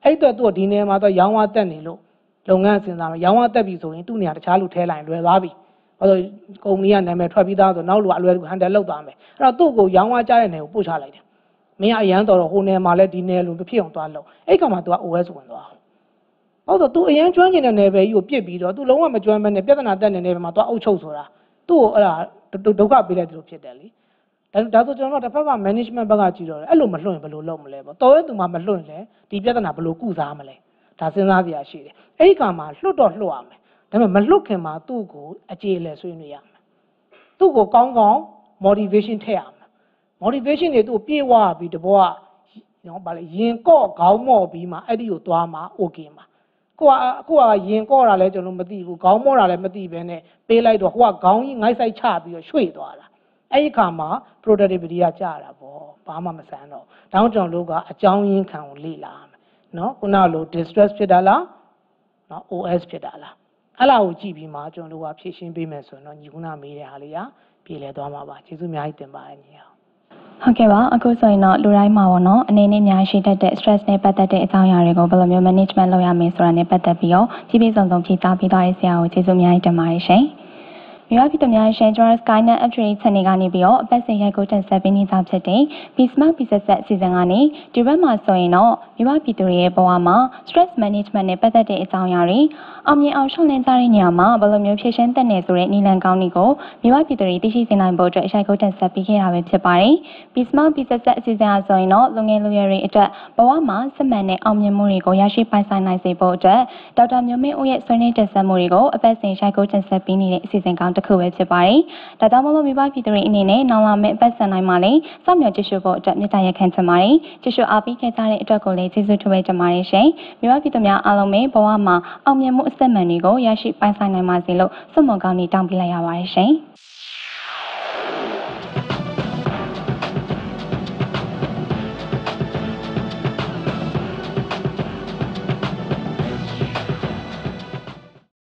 အဲ့တော့သူဒီနေရာမှာတော့ရောင်းဝတက်နေလို့လုပ်ငန်းစဉ်းစားမယ်ရောင်းဝတက်ပြီဆိုရင်သူ့နေရာတခြားလူထဲလိုက်လွယ်သွားပြီဘာလို့ကုမ္ပဏီကနာမည်ထွက်ပြီးသားဆိုနောက်လူအလွယ်ဟန်တယ်လောက်သွားမယ်အဲ့တော့သူ့ကိုရောင်းဝကြတဲ့နေကိုပို့ချလိုက်တယ်မင်းအရန်တော်တော့ဟိုနယ်မှာလည်းဒီနယ်လူမဖြစ်အောင်သွားလို့အဲ့ကောင်မှ तू က O S ဝင်သွားဟုတ်တော့ तू အရန်ကျွမ်းကျင်တဲ့နယ်ပယ်ကြီးကိုပြစ်ပြီးတော့ तू လုံးဝမကျွမ်းဘဲနဲ့ပြဿနာတက်နေတဲ့နယ်ပယ်မှာ तू အုပ်ချုပ်ဆိုတာသူ့ကိုအဲ့ဒါဒုက္ခပေးလိုက်တယ်လို့ဖြစ်တယ်လေဒါဒါဆိုကျွန်တော်တို့တစ်ဖက်က management ဘက်ကကြည့်တော့အဲ့လိုမလွှင့်ဘယ်လိုလုပ်မလဲပေါ့တော်ရဲသူမှမလွှင့်လဲဒီပြဿနာဘယ်လိုကုစားမလဲဒါစဉ်းစားစရာရှိတယ်အဲ့ဒီကမှာလွတ်တော့လွတ်ရမယ်ဒါပေမဲ့မလွတ်ခင်မှာသူ့ကိုအခြေလဲဆွေးနွေးရမယ်သူ့ကိုကောင်းကောင်း motivation ထည့်ရမယ် motivation တွေသူ့ပြေဝပြီးတဘောကနော်ဗာလေရင်ကော့ခေါင်းမော့ပြီးမှအဲ့ဒီကိုသွားမှာ okay မှာကိုကကိုကရင်ကော့တာလဲကျွန်တော်မသိဘူးခေါင်းမော့တာလည်းမသိဘဲနဲ့ပေးလိုက်တော့ဟိုကခေါင်းကြီးငိုက်ဆိုင်ချပြီးတော့ရွှေ့သွားတာအဲ့ဒီခါမှာ productivity ကကျတာပေါ့ဘာမှမဆန်းတော့ဒါကြောင့်ကျွန်တော်တို့ကအကြောင်းရင်းခံကိုလေ့လာရမယ်နော်ခုနကလို distress ဖြစ်တာလားနော် O S ဖြစ်တာလားအဲ့လာကိုကြည့်ပြီးမှကျွန်တော်တို့ကဖြည့်ရှင်းပေးမယ်ဆိုရင်တော့ညီခုနမေးတဲ့ဟာလေးကပြေလည်သွားမှာပါကျေးဇူးအများကြီးတင်ပါတယ်ညီအောင်ဟုတ်ကဲ့ပါအခုဆိုရင်တော့လူတိုင်းမှာပေါ့နော်အနေနဲ့များရှိတတ်တဲ့ stress နဲ့ပတ်သက်တဲ့အကြောင်းအရာတွေကိုဘယ်လိုမျိုး management လုပ်ရမလဲဆိုတာနဲ့ပတ်သက်ပြီးတော့ပြည့်ပြည့်စုံစုံဖြေကြားပေးသွားတဲ့ဆရာကိုကျေးဇူးအများကြီးတင်ပါတယ်ရှင်မြို့ပြည်သူများရှင်ကျွန်တော် Skynet Update Channel ကနေပြီးတော့အပတ်စဉ်ရိုက်ကူးတင်ဆက်ပေးနေကြဖြစ်တဲ့ Smart Business အစီအစဉ်ကနေဒီဘက်မှာဆိုရင်တော့မြို့ပြည်သူတွေရဲ့ဘဝမှာ stress management နဲ့ပတ်သက်တဲ့အကြောင်းအရာတွေအောင်မြင်အောင်ရှင်းလင်းကြတဲ့နေရာမှာဘယ်လိုမျိုးဖြည့်ရှင်းတတ်နေဆိုတဲ့နည်းလမ်းကောင်းတွေကိုမြို့ပြည်သူတွေသိရှိစေနိုင်ဖို့အတွက်ရိုက်ကူးတင်ဆက်ပေးခဲ့တာပဲဖြစ်ပါတယ်။ Smart Business အစီအစဉ်အဆိုရင်တော့လူငယ်လူရွယ်တွေအတွက်ဘဝမှာစစ်မှန်တဲ့အောင်မြင်မှုတွေကိုရရှိပိုင်ဆိုင်နိုင်စေဖို့အတွက်ဒေါက်တာမျိုးမင်းဦးရဲ့ဆွေးနွေးတင်ဆက်မှုတွေကိုအပတ်စဉ်ရိုက်ကူးတင်ဆက်ပေးနေတဲ့အစီအစဉ်ကောင်းတစ်ခုပဲဖြစ်ပါတယ်။ဒါကြောင့်မလို့မိဘပြည်သူတွေအနေနဲ့နောင်လာမယ့်အပတ်စဉ်တိုင်းမှာလည်းစောင့်မျှော်ကြည့်ရှုဖို့အတွက်မြတ်တာရက်ခံချင်ပါတယ်။ကြည့်ရှုအားပေးခဲ့ကြတဲ့အတွက်ကိုလည်းကျေးဇူးတင်ပါတယ်ရှင်။မိဘပြည်သူများအားလုံးပဲဘဝမှာအောင်မြင်မှုအစစ်မှန်တွေကိုရရှိပိုင်ဆိုင်နိုင်ပါစေလို့ဆုမွန်ကောင်းနေတောင်းပေးလိုက်ရပါတယ်ရှင်။